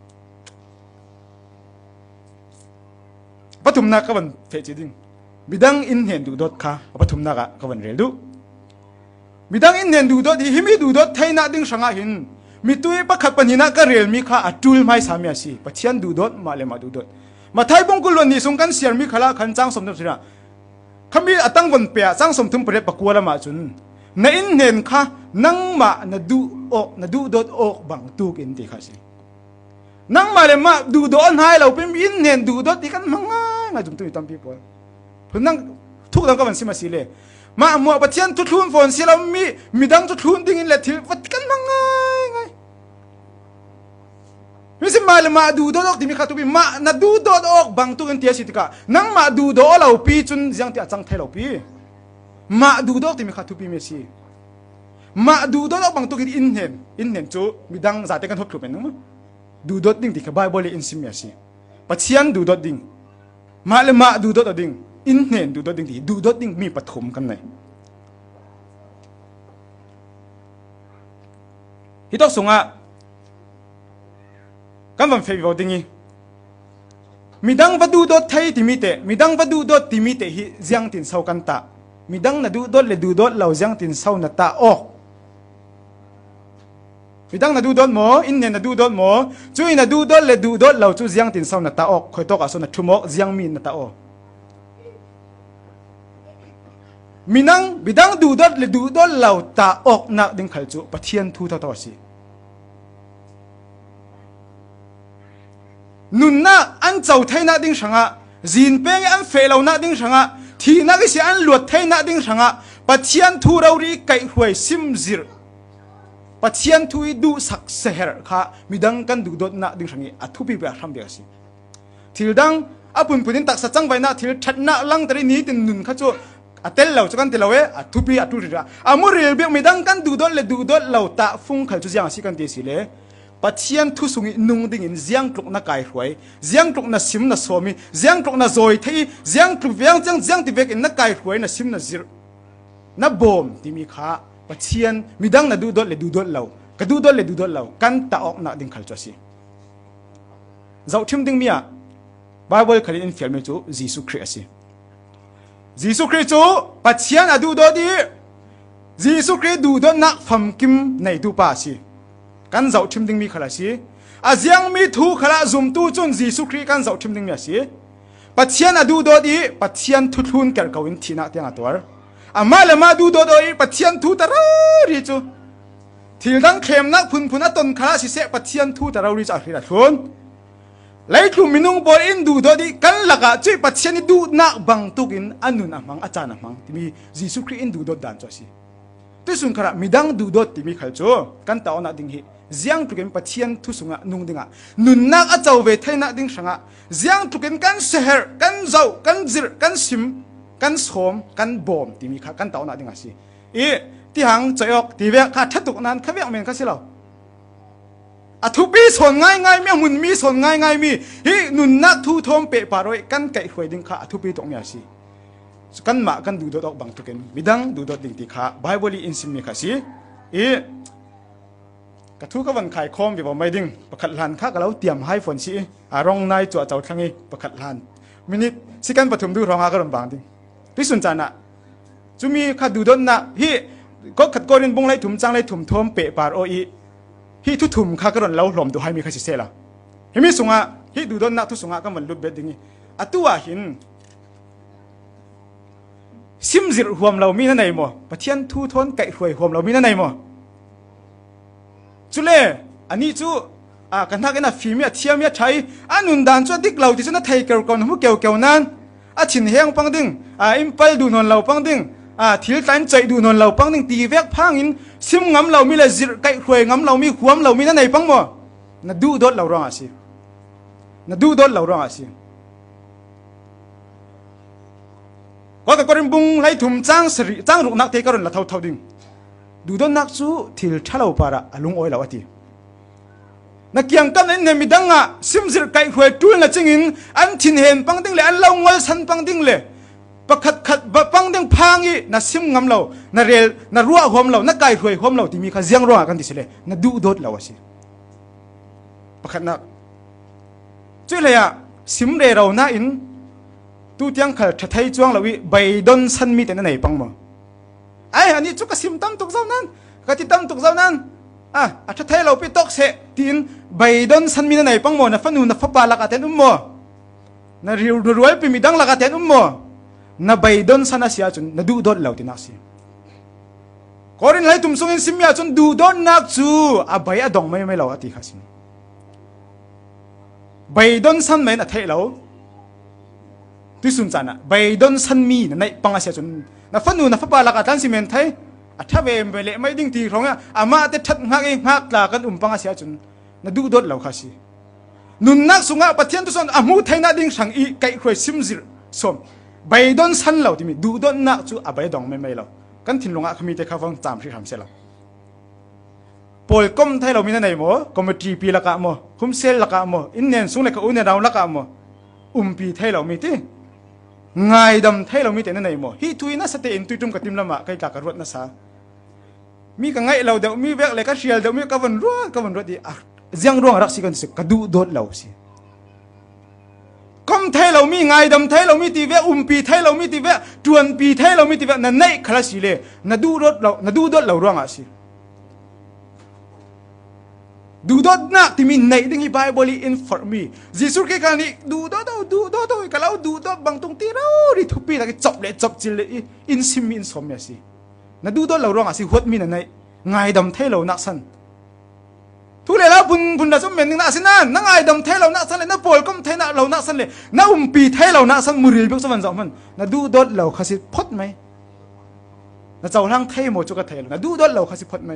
ปฐุมนักกันเฟจิดิ่งมิดังอินเห็นดูโดดข้าปฐุมนักกันเรียลดูมิดังอินเห็นดูโดดที่มีดูโดดไทยนักดิ่งสังหินมีตัวประคับปัญญาก็เรียลมีข้าอัตุลไม่สามีสิปัจเจียนดูโดดมาเลมาดูโดดมาไทยบงกุลวันนี้สงกันเสียมีขลาขันจ้างสมทุมสินะขมีอตั้งวันเปียจ้างสมทุมเปรตปะกัวละมาจุนในอินเห็นข้านั่งมาณดูออกณดูโดดออกบังตูกินตีข้าสินั่งมาเลยมาดูโดนให้เราเป็นอินเห็นดูโดดที่กันมังง่ายมาจุ่มตุ้ยตั้มพี่ปอยเพิ่งนั่งทุกตั้งก็วันสิมาสิเลยมาหมัวปัจเจียนทุกทุนฝนสิเรามีมีดังทุกทุนดิ่งเลยที่วัดกันมังง่ายไงมิสิมาเลยมาดูโดดออกที่มีข้าตุบีมาณดูโดดออกบางตุกันเตียสิติกานั่งมาดูโดดเราปีจุนยังที่อาจังเทเราปีมาดูโดดที่มีข้าตุบีเมสิมาดูโดดออกบางตุกันอินเห็นอินเห็นจูมีดังจัดกันทบทวนนึงมั้งดูโดดดิ่งที่ข้าไบเบิลอินซิมเมสิปัจเจียนดูโดดดิ่งมาเลยมาดูโดดดิ่งอินเห็นดูโดดดิ่งที่ดูโดดดิ่งมีปฐมกันไหนฮิตอกสงะกันวันเฟย์วันดิ้งมีดังวัดดูโดดไทยที่มีเตมีดังวัดดูโดดที่มีเตฮิยังตินเศร้ากันตามีดังนัดดูโดดเลดูโดดเรายังตินเศร้านัดตาออกมีดังนัดดูโดดหมออินเนนัดดูโดดหมอช่วยนัดดูโดดเลดูโดดเราช่วยยังตินเศร้านัดตาออกคอยตอกอาสนัดทุ่มออกยังมีนัดตาออกมีนังมีดังดูโดดเลดูโดดเราตาออกนักดึงขัลจูปะเทียนทูเท่าตัวสินุนนักอันเจ้าไทยนักดิ้งสังะจีนเป็นอันเฟลานักดิ้งสังะที่นักสิอันหลวดไทยนักดิ้งสังะปัจเจียนทูเรารีไก่หวยซิมซิร์ปัจเจียนทูดูสักเสหร์ค่ะมีดังกันดูโดดนักดิ้งสังะอัทุบีแบบทำเดียสิที่ดังอาปุ่นปุ่นตักสัจจังไว้นะที่ชัดนักลังตรีนี้ตินนุนข้าจูอัตเตลเราจะกันเตลเวอัทุบีอัทุรีระอามุริลเบียมีดังกันดูโดดเลดูโดดเราตาฟุ้งข้าจูยังสิกันเดียสิเลปัจเจียนทุสุงินุ่งดิ่งเสียงกลุกนักไก่หวยเสียงกลุกนักซิมนักสวมีเสียงกลุกนักซอยที่เสียงกลุกเวียงเสียงเสียงที่เวกินนักไก่หวยนักซิมนักซิร์นักบอมที่มีข้าปัจเจียนมีดังนักดูดเลดูดเรากระดูดเลดูดเรากันตาออกนักดิ่งขัลจัวสิเจ้าทิมดิ่งมีอะบาเบิลคดีอินฟิลมีจูจีสุคริสสิจีสุคริสจูปัจเจียนอดูดดีจีสุคริสดูดนักฟัมกิมในดูป้าสิกันเจ้าทิมดิ่งมีขลาสิอาเจียงมีทูขลาซุ่มตู้จุนจีสุคริกันเจ้าทิมดิ่งมีสิปัจเจียนอดูดดีปัจเจียนทุทุนเกิดกับวินทีนักเตียงตัวอามาเลมาดูดดีปัจเจียนทูตาราริจูที่ดังเข้มนักพุนพุนต้นขลาสิเสปัจเจียนทูตาราริจูอาริรัทุนไล่ทุมินุงบอลอินดูดดีกันลักะช่วยปัจเจียนดูนักบังตุกินอันนุนอามังอาจารย์อามังที่มีจีสุคริอินดูดดันจัวสิที่สุนขลามีดังดูดที่มีขัลจูกันตาอนักดิ่งฮีเสียงทุกคนปัจเจียนทุสุงะนุ่งดิ่งะนุนนักอาเจ้าเวทนักดิ่งสังะเสียงทุกคนกันเสหร์กันเจ้ากันจิร์กันซิมกันสมกันบอมที่มีข้ากันตาอนักดิ่งะสิอีที่หังใจออกที่เวกข้าทัดตุกนั้นข้าเวกเมนข้าสิเราอัทุบีส่วนง่ายง่ายมีมุนมีส่วนง่ายง่ายมีฮีนุนนักทุทอมเปะปารอยกันไก่หวยดิ่งข้าอัทุบีตรงนี้สิกันมากันดูดออกบางทุกคนมีดังดูดอดิ่งที่ข้าไบเบิลอินซิมมีข้าสิอีกระทุกขวันขายคอมวิบไม่ดิ้งประคัดลานข้าก็แล้วเตรียมให้ฝนสีอารองนายจั่วเจ้าทั้งนี้ประคัดลานมินิสิกันปฐมดูรองอากรบางดิ้งที่สุนจานะจุมีข้าดูดนนะฮีก็ขัดกอรินบงไล่ถุมจังไล่ถุมทอมเปะปาร์โออีฮีทุถุมข้ากระดนแล้วหลอมดูให้มีข้าสิเซล่ะฮีมีสุงะฮีดูดนนะทุสุงะก็มันลุดเบ็ดดิ้งอัตัวหินซิมจิรหวมเรามีนั่นไหนมั้งปะเทียนทุทนไก่หวยหวมเรามีนั่นไหนมั้งจุเล่อันนี้จูอ่ากันทักกันนะฟิมีเทียมีใช้อันนุนดานจูดิกเราที่จูน่าไทยเกี่ยวกับหูเกี่ยวเกี่ยวนั้นอ่ะชินเฮียงปังดึงอ่าอิมเปิลดูนนเราปังดึงอ่าทิลตันใจดูนนเราปังดึงตีเวกพังอินซิมงำเรามีละจิรไก่หวยงำเรามีหวมเรามีนั่นไหนปังมั้งน่ะดูดอดเราร้องอาศิน่ะดูดอดเราร้องอาศิก็แต่ก็ริมบุงไล่ถุมจ้างสริจ้างลูกนักเทกรนละเท่าเท่าดึงดูดนักจูทิลชะลาวปาระลุงอ้อยลาวตีนักเกียงกันเนมิดังอ่ะซิมซิร์ไก่หวยตุลนะจริงอินอันทินเห็นปังดิ้งเลยอันเล่างอลสันปังดิ้งเลยปะขัดขัดปังดิ้งพังอีน่ะซิมงำเราน่ะเรลน่ะรัวหอมเราน่ะไก่หวยหอมเราที่มีข้าเสียงร้องกันดิสิเลยน่ะดูโดดเราสิปะขัดนักช่วยเลยอ่ะซิมเรเราหน้าอินตู้เตียงขัดไทยจ้วงเราวิใบดอนสันมีแต่นั่นไหนปังมั้งไอ้อันนี้จุกกระซิมตั้มตุกเจ้านั้นกะติตั้มตุกเจ้านั้นอ่ะอัฐไทยเราไปตกเสตีนใบดอนสันมีนั่นไหนปังมั้งน่ะฟันนูน่ะฟับบาลักอาเทนอุ้มมั้งน่ะริวรวยไปมีดังลักอาเทนอุ้มมั้งน่ะใบดอนสันอาเซียจนน่ะดูโดดเราที่นักสิก่อนไหนตุ้มส่งอินซิมยาจนดูโดดนักจูอ่ะใบอะดองไม่ไม่เราอติขัสิใบดอนสันไม่น่ะไทยเราที่สุนจันอ่ะใบดอนสันมีน่ะในปังอาเซียจนน่ะฟันนูน่ะฟับบาลักอาเทนซิเมนไทยอ่ะถ้าเวมไปเลยไม่ดิ้งตีของอ่ะอามาเตทัดหักเองหักลากันอุ้มปังอาเซียจนน่ะดูโดดเราขัสินุนนักสุงอ่ะปะเทียนตุสนอ่ะมูไทยน่ะดิ้งสังอีไก่ควยซิมซิรสมใบดอนสันเราที่มีดูโดดนักจูอ่ะใบดองไม่ไม่เรากันทิ้งลงอ่ะขมีแต่ข้าวฟังจามที่ทำเสร็จแล้วปอยก้มไทยเรามีนั่นไหนมั้งก้มจีปีละกะมั้งคุ้มเซลละกะมั้งอินเนียนสุงเลยก็อุนเนียนเราละกะมั้งอุ้มปีไทยเรามีที่ไงดำไทยเรามีแต่นั่นไหนมั้งฮิตุยน่าสเตอินตุยจุ่มกับติมละมะใครกะกระรวดน่ะซะมีกันไงเราเดี๋ยวมีเวกเลยก็เชียร์เดี๋ยวมีกับวันรัวกับวันรัวดีอ่ะเสียงร้องรักสิกันสิกระดูโดดเราสิก้มไทยเรามีไงดำไทยเรามีตีเวอุ้มปีไทยเรามีตีเวจวนปีไทยเรามีตีเวนั่นในคลาสสิเลยนั่นดูโดดเรานั่นดูโดดเราร้องอ่ะสิดูโดดนักที่มีในดิ้งไบเบิลอินฟอร์มีจิสุร์แค่การนี้ดูโดดดูโดดก็เราดูโดดบางตรงที่เราดิทุกปีเราก็จับเลยจับจิเลยอินซิมอินสมเนี่ยสินั่นดูโดดเราร้องอ่ะสิหัวมีนั่นในไงดำไทยเรานักสันทุเรศแล้วบุญบุญเราจะเป็นนักสินั่นนั่งไงดำไทยเรานักสันเลยนั่งปอยก็ไทยเรานักสันเลยนั่งอุ้มปีไทยเรานักสันมุริลเบิกสวรรค์สองมันนั่นดูโดดเราข้าศึกพดไหมนั่นเจ้าร่างไทยหมดจุกไทยนั่นดูโดดเราข้าศึกพดไหม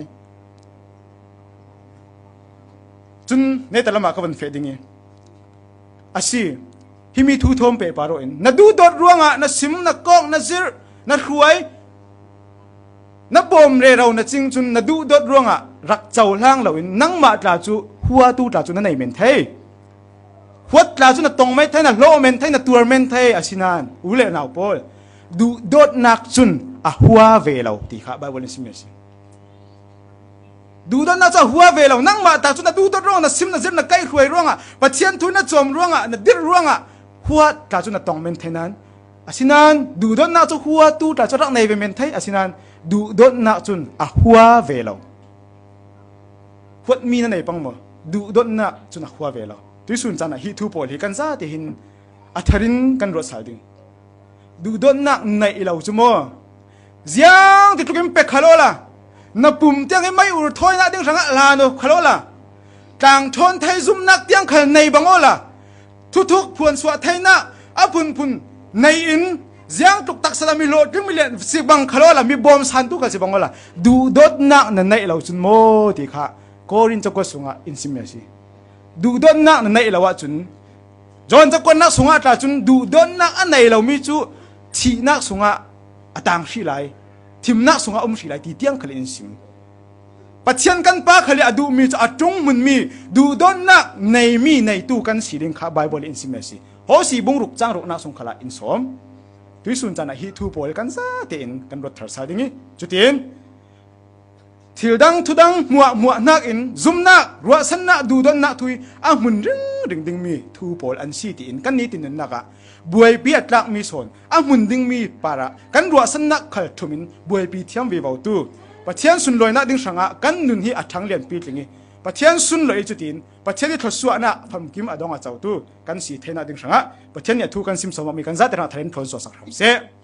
จนในแต่ละมาก็เป็นเฟดดิ้งอาชีที่มีทูทมเปปาร์โรอินนั่นดูโดดร่วงอ่ะนั่นซิมนั่นกองนั่นซิร์นั่นรวยนับบ่มเรเรานะจริงจุนนัดูดดร่วงอ่ะรักเจ้าล่างเราอินนั่งมาตราจูหัวตูตราจูนั่นไหนเมนเทหัวตราจูนั่นตรงไม่เทนั่นโลเมนเทนั่นตัวเมนเทอาชินานอุเลนเอาพอลดูดดนักจุนอ่ะหัวเวเราตีข้าบาวันสิเมสิดูดนักจะหัวเวเรานั่งมาตราจูนัดูดดร่วงนัซิมนัซิมนักไก่รวยร่วงอ่ะปัจเจียนทุนนัจอมร่วงอ่ะนัดิรร่วงอ่ะหัวตราจูนัตรงเมนเทนั้นอาชินานดูดนักจูหัวตูตราจูรักในเมนเทอาชินานดูโดนนักจุนอ่ะหัวเวลาหัวมีนั่นไหนปังมั้งดูโดนนักจุนอ่ะหัวเวลาที่สุดจันอ่ะฮิทูโพลฮิกันซาที่หินอัธรินกันรถสายดึงดูโดนนักในเราจุโม่เสียงที่ทุกคนเป็กขลุ่ละนับปุ่มเตียงให้ไม่อุดถอยนักเตียงสังลาโนขลุ่ละกลางชนไทยซุ่มนักเตียงขันในบังโอละทุกๆพวนสวดไทยนักอ่ะพุนพุนในอินเสียงตุกตักสลามิโลดึงมิเลนสิบังขลุ่ละมีบอมสันตุกันสิบังโอละดูโดนนักในเราจุนโมที่ข้าโกรินจะก็สุงะอินซิเมซีดูโดนนักในเราว่าจุนจนจะก็นักสุงะตราจุนดูโดนนักอันในเรามีจูที่นักสุงะอตังชีไลทีมนักสุงะอมชีไลที่เตียงขลินซิมปัจจัยกันป้าขลิอดูมีจะอจงมันมีดูโดนนักในมีในตู้กันสีดิงข้าไบเบิลอินซิเมซีโหสีบุงรุกจ้างรุกนักสุงขละอินสมที่สุนจันทร์ฮิทูโพลกันซาเตียนกันรถทรายดิ้งจุดเตียนทิลดังทุดังมัวมัวนักอินซุมนักรัวสันนักดูดนนักทุยอ่ะมุนริงริงดิ้งมีทูโพลอันซีตีอินกันนี้ตินนักอ่ะบวยปีอัตลักมีส่วนอ่ะมุนดิ้งมีปาระกันรัวสันนักขัดทุมินบวยปีเทียมวิบาวตูปัจเจียนสุนลอยนักดิ้งสังอ่ะกันนุนฮีอัดทั้งเลียนปีดิ้งปัจเจียนสุนลอยจุดอินปัจเจียนที่ทศวรรษนักทำกิมอดองอ่ะเจ้าตูกันสีเทนักดิ้งสังอ่ะปัจเจียนเนี่ยทูกันซิมสมมีกันซาแต่ละทะเลทนสวสักครั้งเส